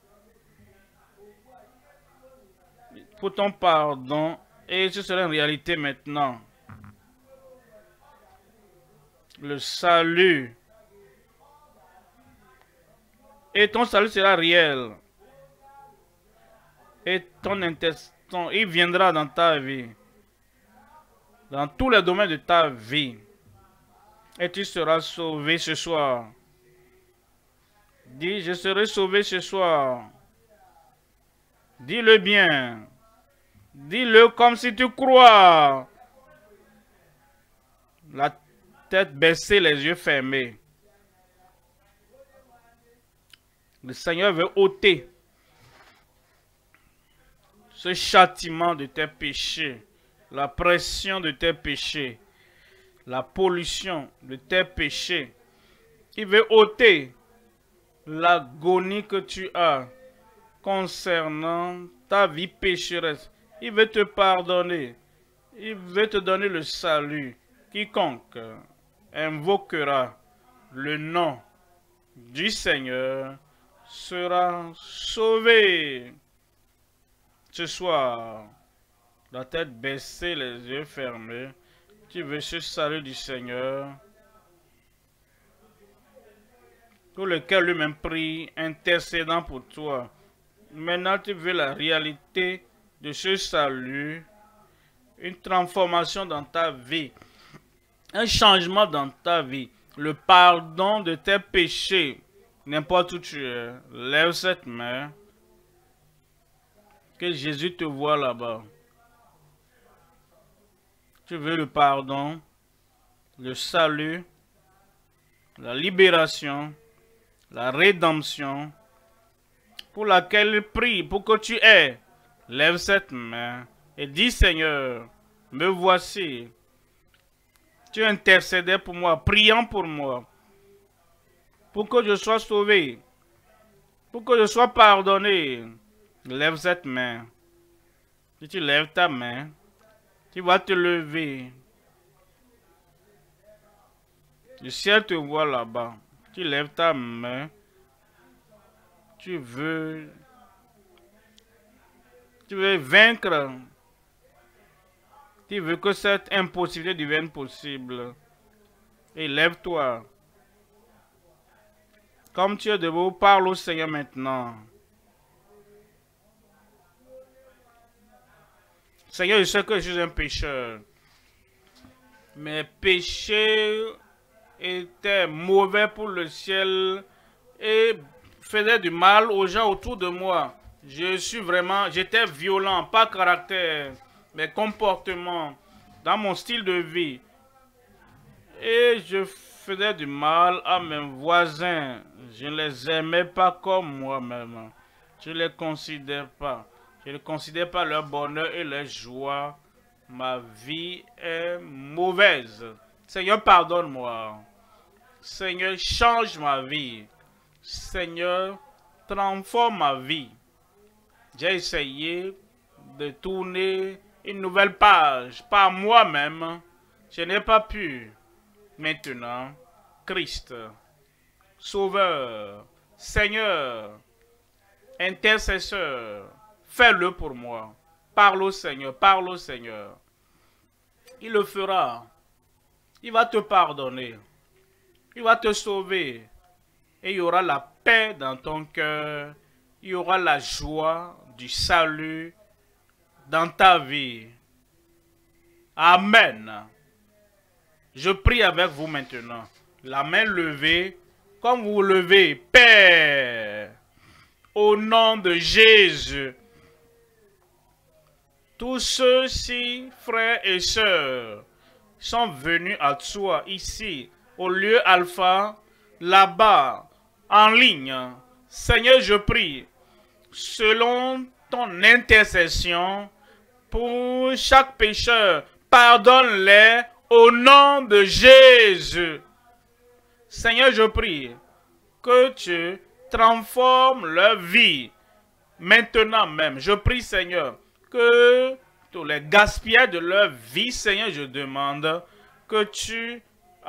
Pour ton pardon et ce sera une réalité maintenant. Le salut. Et ton salut sera réel. Et ton intercession, il viendra dans ta vie. Dans tous les domaines de ta vie. Et tu seras sauvé ce soir. Dis, je serai sauvé ce soir. Dis-le bien. Dis-le comme si tu crois. La tête baissée, les yeux fermés. Le Seigneur veut ôter ce châtiment de tes péchés, la pression de tes péchés, la pollution de tes péchés. Il veut ôter l'agonie que tu as concernant ta vie pécheresse. Il veut te pardonner. Il veut te donner le salut. Quiconque invoquera le nom du Seigneur sera sauvé. Ce soir, la tête baissée, les yeux fermés, tu veux ce salut du Seigneur, pour lequel lui-même prie, intercédant pour toi. Maintenant, tu veux la réalité de ce salut, une transformation dans ta vie, un changement dans ta vie, le pardon de tes péchés, n'importe où tu es. Lève cette main, que Jésus te voit là-bas. Tu veux le pardon, le salut, la libération, la rédemption, pour laquelle il prie, pour que tu aies. Lève cette main et dis, Seigneur, me voici. Tu intercédais pour moi, priant pour moi, pour que je sois sauvé, pour que je sois pardonné. Lève cette main. Si tu lèves ta main, tu vas te lever. Le ciel te voit là-bas. Tu lèves ta main. Tu veux... Tu veux vaincre. Tu veux que cette impossibilité devienne possible. Et lève-toi. Comme tu es debout, parle au Seigneur maintenant. Seigneur, je sais que je suis un pécheur. Mes péchés étaient mauvais pour le ciel et faisaient du mal aux gens autour de moi. Je suis vraiment, j'étais violent, pas caractère, mais comportement, dans mon style de vie. Et je faisais du mal à mes voisins. Je ne les aimais pas comme moi-même. Je ne les considère pas. Je ne considère pas leur bonheur et leur joie. Ma vie est mauvaise. Seigneur, pardonne-moi. Seigneur, change ma vie. Seigneur, transforme ma vie. J'ai essayé de tourner une nouvelle page par moi-même. Je n'ai pas pu. Maintenant, Christ, Sauveur, Seigneur, intercesseur, fais-le pour moi. Parle au Seigneur, parle au Seigneur. Il le fera. Il va te pardonner. Il va te sauver. Et il y aura la paix dans ton cœur. Il y aura la joie du salut dans ta vie. Amen. Je prie avec vous maintenant. La main levée, comme vous levez, Père, au nom de Jésus. Tous ceux-ci, frères et sœurs, sont venus à toi ici, au lieu Alpha, là-bas, en ligne. Seigneur, je prie, selon ton intercession, pour chaque pécheur, pardonne-les au nom de Jésus. Seigneur, je prie que tu transformes leur vie maintenant même. Je prie, Seigneur, que tous les gaspillages de leur vie, Seigneur, je demande que tu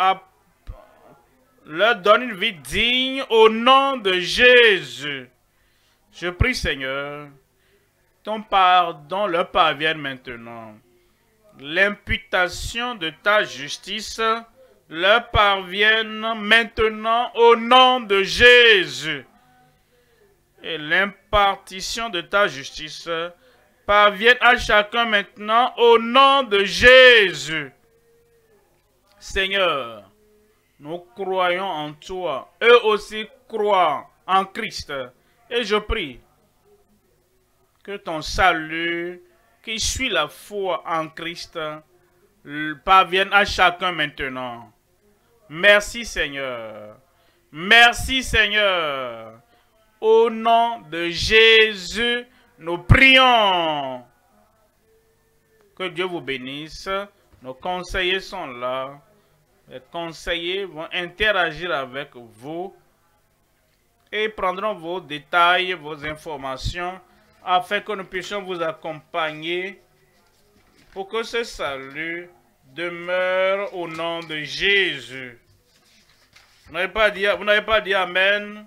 leur donnes une vie digne au nom de Jésus. Je prie, Seigneur, ton pardon leur parvienne maintenant. L'imputation de ta justice leur parvienne maintenant au nom de Jésus. Et l'impartition de ta justice parvienne à chacun maintenant au nom de Jésus. Seigneur, nous croyons en toi. Eux aussi croient en Christ. Et je prie que ton salut qui suit la foi en Christ parvienne à chacun maintenant. Merci Seigneur. Merci Seigneur. Au nom de Jésus, nous prions. Que Dieu vous bénisse. Nos conseillers sont là. Les conseillers vont interagir avec vous et prendront vos détails, vos informations, afin que nous puissions vous accompagner pour que ce salut demeure au nom de Jésus. Vous n'avez pas dit, vous n'avez pas dit Amen.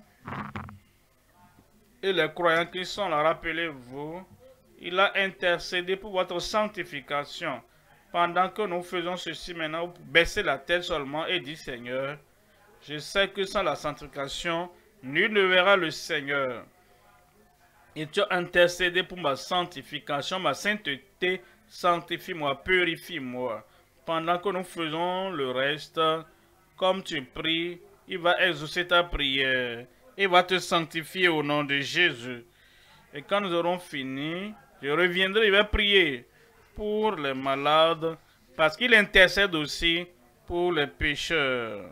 Et les croyants qui sont là, rappelez-vous, il a intercédé pour votre sanctification. Pendant que nous faisons ceci maintenant, baissez la tête seulement et dites Seigneur, je sais que sans la sanctification, nul ne verra le Seigneur. Et tu as intercédé pour ma sanctification, ma sainteté, sanctifie-moi, purifie-moi. Pendant que nous faisons le reste, comme tu pries, il va exaucer ta prière. Il va te sanctifier au nom de Jésus. Et quand nous aurons fini, je reviendrai, il va prier pour les malades, parce qu'il intercède aussi pour les pécheurs.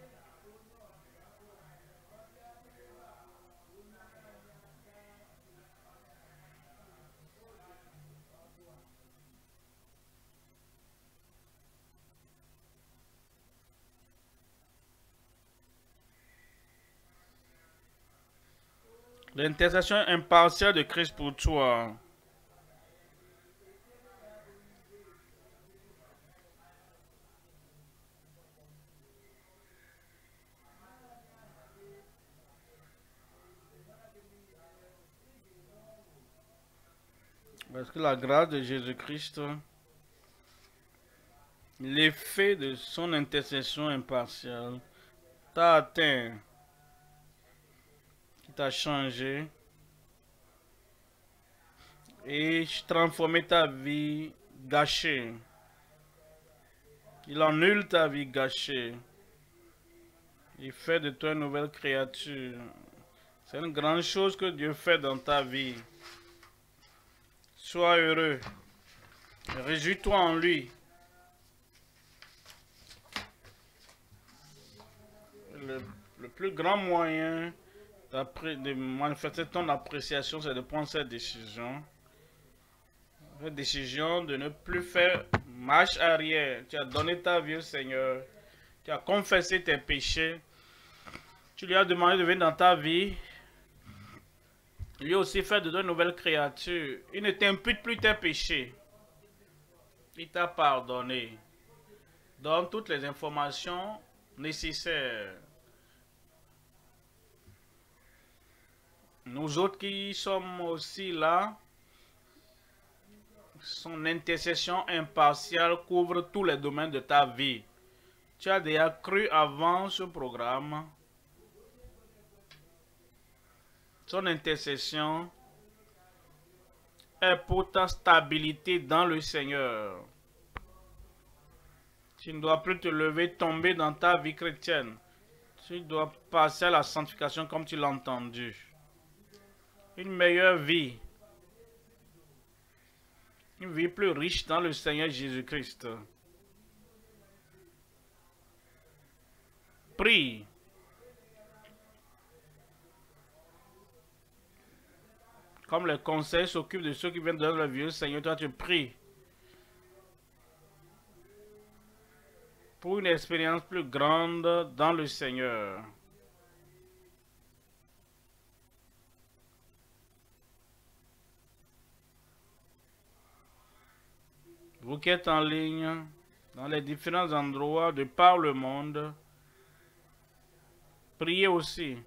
L'intercession impartiale de Christ pour toi. Parce que la grâce de Jésus-Christ, l'effet de son intercession impartiale, t'a atteint, qui t'a changé et transformé ta vie gâchée. Il annule ta vie gâchée. Il fait de toi une nouvelle créature. C'est une grande chose que Dieu fait dans ta vie. Sois heureux. Réjouis-toi en lui. Le, le plus grand moyen de manifester ton appréciation, c'est de prendre cette décision. Cette décision de ne plus faire marche arrière. Tu as donné ta vie au Seigneur. Tu as confessé tes péchés. Tu lui as demandé de venir dans ta vie. Il a aussi fait de toi une nouvelle créature. Il ne t'impute plus tes péchés. Il t'a pardonné. Donne toutes les informations nécessaires. Nous autres qui sommes aussi là, son intercession impartiale couvre tous les domaines de ta vie. Tu as déjà cru avant ce programme. Son intercession est pour ta stabilité dans le Seigneur. Tu ne dois plus te lever, tomber dans ta vie chrétienne. Tu dois passer à la sanctification comme tu l'as entendu. Une meilleure vie. Une vie plus riche dans le Seigneur Jésus-Christ. Prie. Comme les conseils s'occupent de ceux qui viennent dans le vieux Seigneur, toi tu pries. pour une expérience plus grande dans le Seigneur. Vous qui êtes en ligne, dans les différents endroits de par le monde, priez aussi.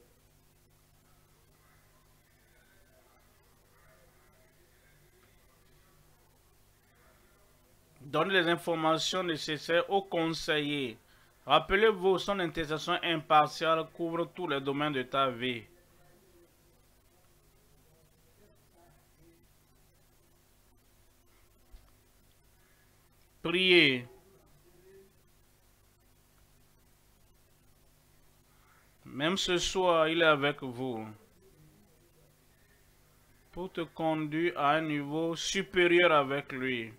Donnez les informations nécessaires aux conseillers. Rappelez-vous, son intercession impartiale couvre tous les domaines de ta vie. Priez. Même ce soir, il est avec vous pour te conduire à un niveau supérieur avec lui.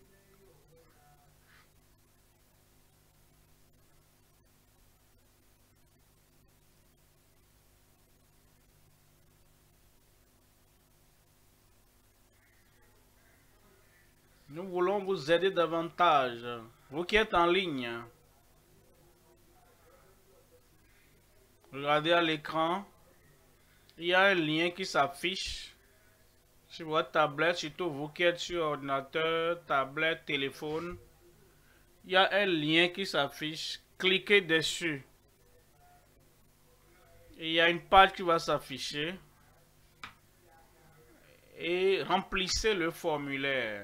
Nous voulons vous aider davantage. Vous qui êtes en ligne, regardez à l'écran. Il y a un lien qui s'affiche sur votre tablette, surtout vous qui êtes sur ordinateur, tablette, téléphone. Il y a un lien qui s'affiche. Cliquez dessus. Et il y a une page qui va s'afficher. Et remplissez le formulaire.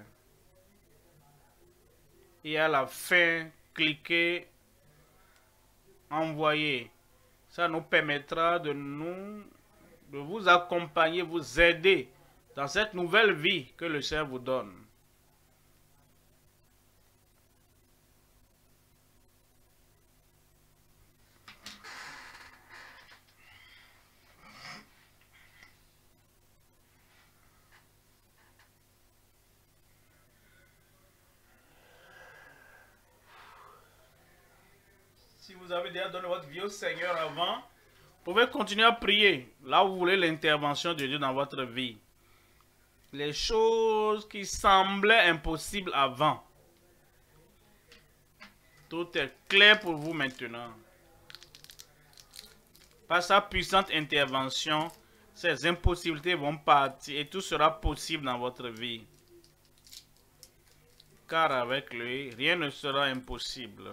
Et à la fin, cliquez envoyer. Ça nous permettra de nous, de vous accompagner, vous aider dans cette nouvelle vie que le Seigneur vous donne. Si vous avez déjà donné votre vie au Seigneur avant, vous pouvez continuer à prier là où vous voulez l'intervention de Dieu dans votre vie. Les choses qui semblaient impossibles avant, tout est clair pour vous maintenant. Par sa puissante intervention, ces impossibilités vont partir et tout sera possible dans votre vie. Car avec lui, rien ne sera impossible.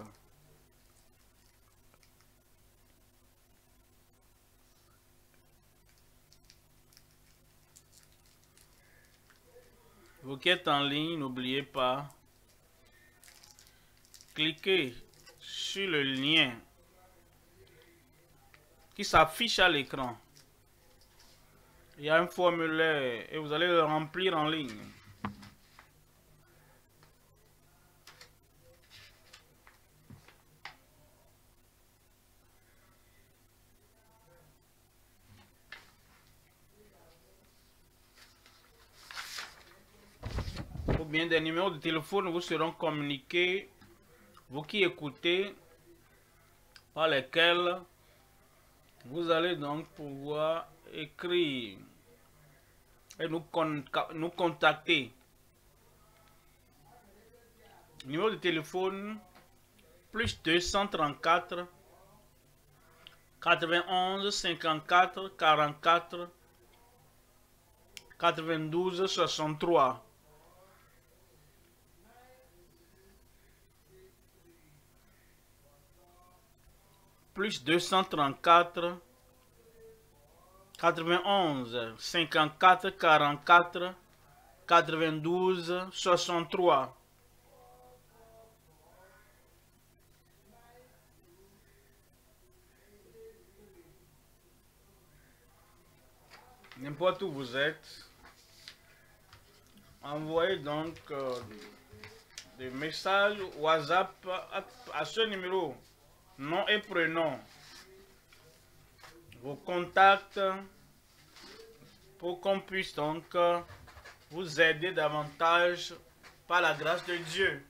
Vous qui êtes en ligne, n'oubliez pas, cliquez sur le lien qui s'affiche à l'écran. Il y a un formulaire et vous allez le remplir en ligne. Ou bien des numéros de téléphone vous seront communiqués, vous qui écoutez, par lesquels vous allez donc pouvoir écrire et nous, con nous contacter. Numéro de téléphone plus deux cent trente-quatre quatre-vingt-onze cinquante-quatre quarante-quatre quatre-vingt-douze soixante-trois. Plus deux cent trente-quatre quatre-vingt-onze cinquante-quatre quarante-quatre quatre-vingt-douze soixante-trois. N'importe où vous êtes, envoyez donc euh, des messages WhatsApp à, à ce numéro. Nom et prénom, vos contacts, pour qu'on puisse donc vous aider davantage par la grâce de Dieu.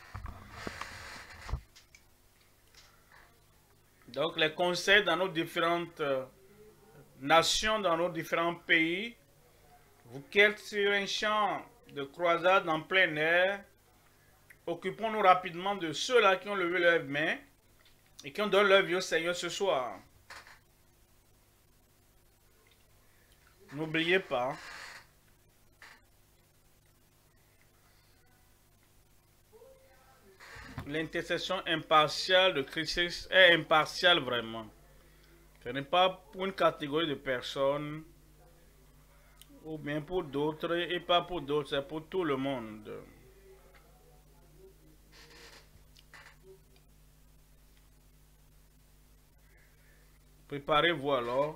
Donc les conseils dans nos différentes nations, dans nos différents pays, vous qui êtes sur un champ de croisade en plein air, occupons-nous rapidement de ceux-là qui ont levé leurs mains et qui ont donné leur vie au Seigneur ce soir. N'oubliez pas, l'intercession impartiale de Christ est impartiale vraiment. Ce n'est pas pour une catégorie de personnes ou bien pour d'autres et pas pour d'autres, c'est pour tout le monde. Préparez-vous alors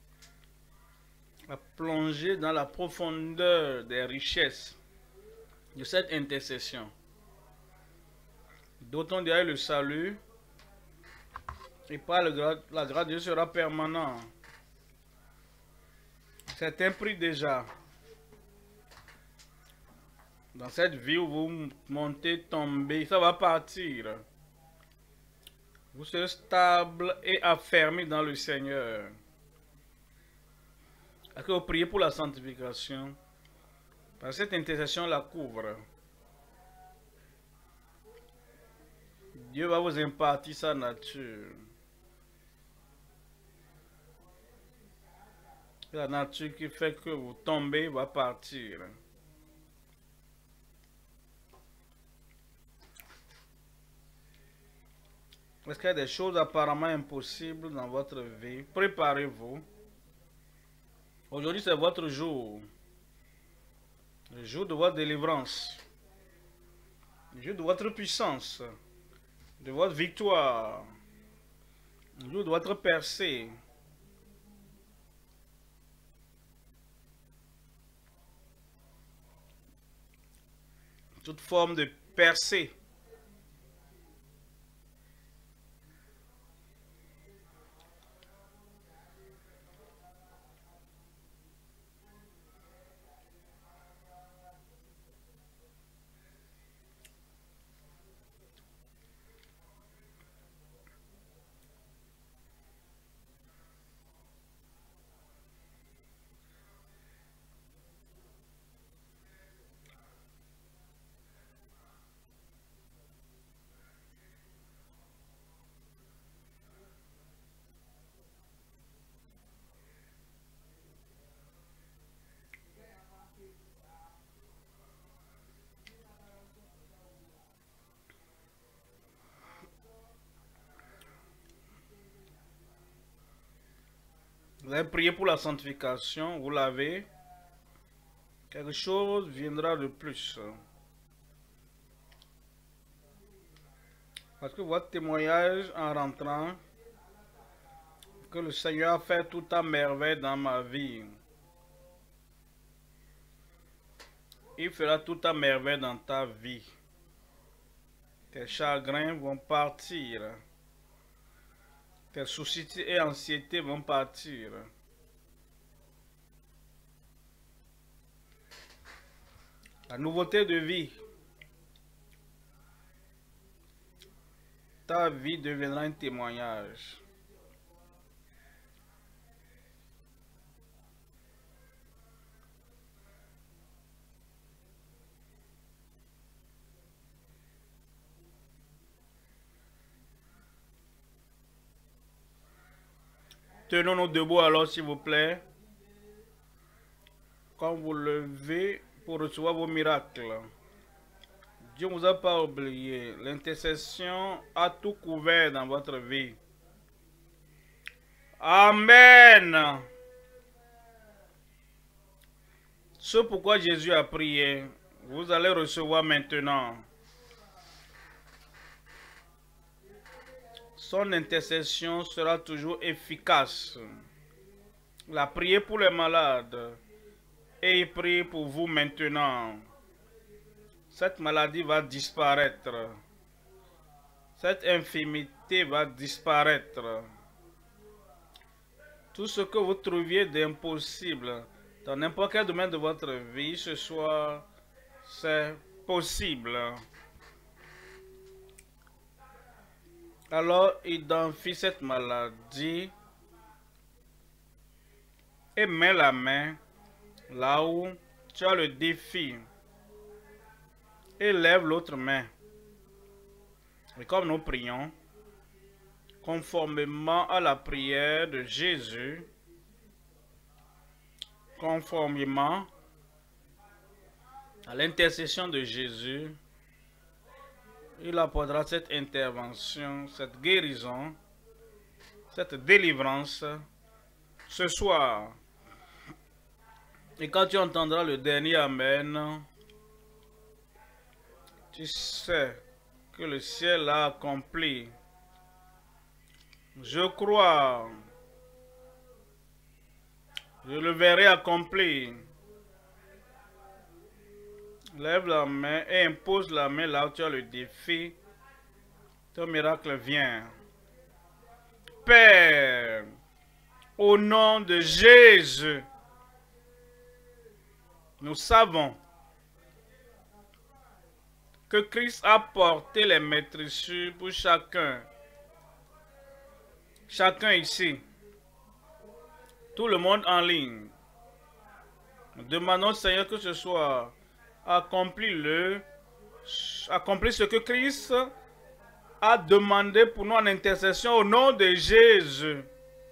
à plonger dans la profondeur des richesses de cette intercession. D'autant derrière le salut, et par le grâce, la grâce de Dieu sera permanente. C'est un prix déjà. Dans cette vie où vous montez, tombez, ça va partir. Vous serez stable et affermi dans le Seigneur. Est-ce que vous priez pour la sanctification? Parce que cette intercession la couvre. Dieu va vous impartir sa nature. La nature qui fait que vous tombez va partir. Est-ce qu'il y a des choses apparemment impossibles dans votre vie? Préparez-vous. Aujourd'hui, c'est votre jour. Le jour de votre délivrance. Le jour de votre puissance. De votre victoire. Le jour de votre percée. Toute forme de percée. Vous avez prié pour la sanctification, vous l'avez. Quelque chose viendra de plus. Parce que votre témoignage en rentrant, que le Seigneur a fait tout à merveille dans ma vie. Il fera tout à merveille dans ta vie. Tes chagrins vont partir. Tes soucis et anxiétés vont partir. La nouveauté de vie. Ta vie deviendra un témoignage. Tenons-nous debout alors, s'il vous plaît. Quand vous levez pour recevoir vos miracles. Dieu ne vous a pas oublié. L'intercession a tout couvert dans votre vie. Amen. Ce pourquoi Jésus a prié, vous allez recevoir maintenant. Son intercession sera toujours efficace. Il a prié pour les malades et il prie pour vous maintenant. Cette maladie va disparaître. Cette infirmité va disparaître. Tout ce que vous trouviez d'impossible dans n'importe quel domaine de votre vie ce soir, c'est possible. Alors, identifie cette maladie et mets la main là où tu as le défi. Et lève l'autre main. Et comme nous prions, conformément à la prière de Jésus, conformément à l'intercession de Jésus, il apportera cette intervention, cette guérison, cette délivrance ce soir. Et quand tu entendras le dernier Amen, tu sais que le ciel a accompli. Je crois, je le verrai accompli. Lève la main et impose la main là où tu as le défi. Ton miracle vient. Père, au nom de Jésus, nous savons que Christ a porté les maîtresses pour chacun. Chacun ici. Tout le monde en ligne. Nous demandons, Seigneur, que ce soit accompli le, accompli ce que Christ a demandé pour nous en intercession au nom de Jésus.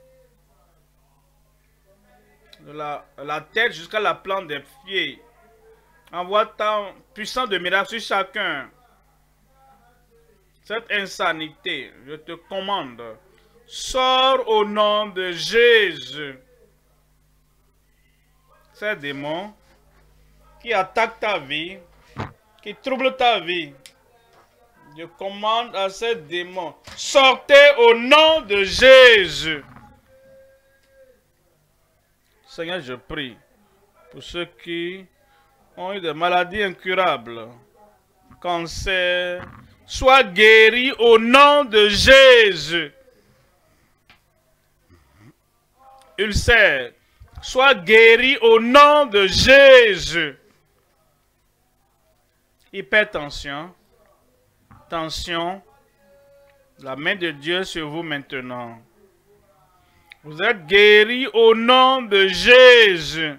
De la, la tête jusqu'à la plante des pieds. Envoie ta puissance de miracle sur chacun. Cette insanité, je te commande, sors au nom de Jésus. Ces démons qui attaquent ta vie, qui troublent ta vie, je commande à ces démons, sortez au nom de Jésus. Seigneur, je prie pour ceux qui ont eu des maladies incurables, cancer, sois guéris au nom de Jésus. Ulcère, sois guéri au nom de Jésus. Hypertension, tension, la main de Dieu sur vous maintenant. Vous êtes guéri au nom de Jésus.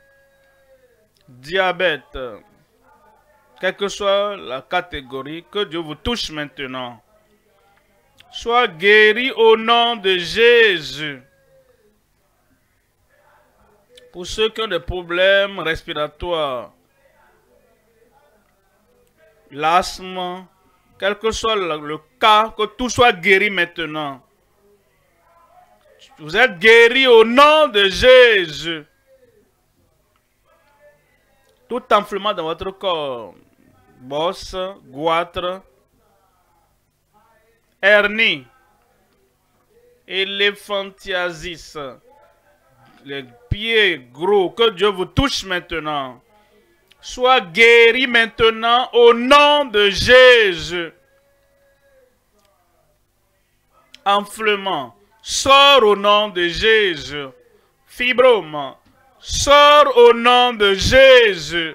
Diabète, quelle que soit la catégorie, que Dieu vous touche maintenant. Sois guéri au nom de Jésus. Pour ceux qui ont des problèmes respiratoires, l'asthme, quel que soit le, le cas, que tout soit guéri maintenant. Vous êtes guéri au nom de Jésus. Tout enflement dans votre corps, bosse, goitre, hernie, éléphantiasis, les pieds gros, que Dieu vous touche maintenant. Sois guéri maintenant au nom de Jésus. Enflement, sors au nom de Jésus. Fibrome, sors au nom de Jésus.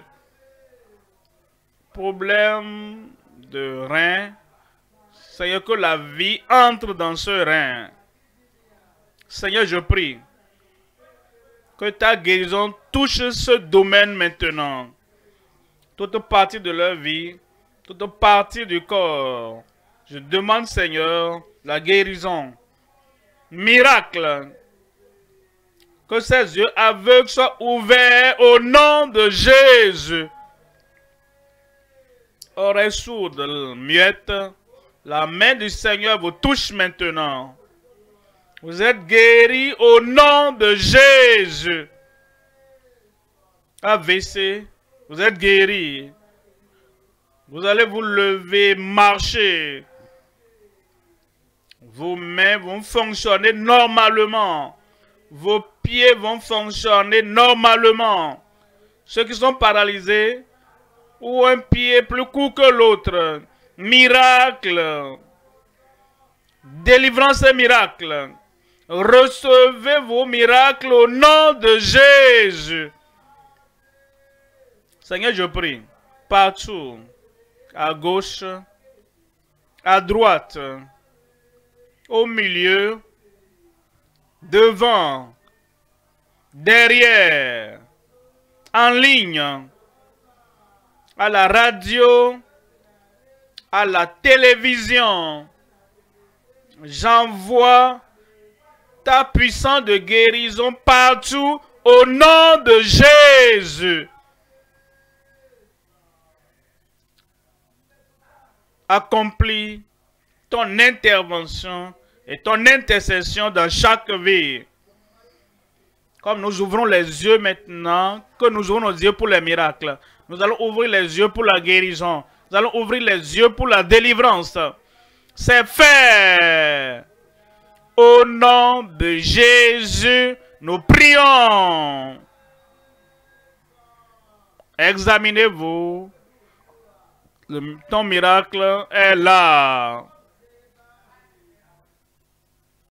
Problème de rein, Seigneur, que la vie entre dans ce rein. Seigneur, je prie que ta guérison touche ce domaine maintenant. Toute partie de leur vie, toute partie du corps. Je demande, Seigneur, la guérison. Miracle. Que ces yeux aveugles soient ouverts au nom de Jésus. Oreille sourde, muette, la main du Seigneur vous touche maintenant. Vous êtes guéris au nom de Jésus. A V C, vous êtes guéris. Vous allez vous lever, marcher. Vos mains vont fonctionner normalement. Vos pieds vont fonctionner normalement. Ceux qui sont paralysés, ou un pied plus court que l'autre. Miracle. Délivrance et miracle. Recevez vos miracles au nom de Jésus. Seigneur, je prie, partout, à gauche, à droite, au milieu, devant, derrière, en ligne, à la radio, à la télévision, J'envoie ta puissance de guérison partout au nom de Jésus. Accomplis ton intervention et ton intercession dans chaque vie. Comme nous ouvrons les yeux maintenant, que nous ouvrons nos yeux pour les miracles, nous allons ouvrir les yeux pour la guérison. Nous allons ouvrir les yeux pour la délivrance. C'est fait. Au nom de Jésus, nous prions. Examinez-vous. Ton miracle est là.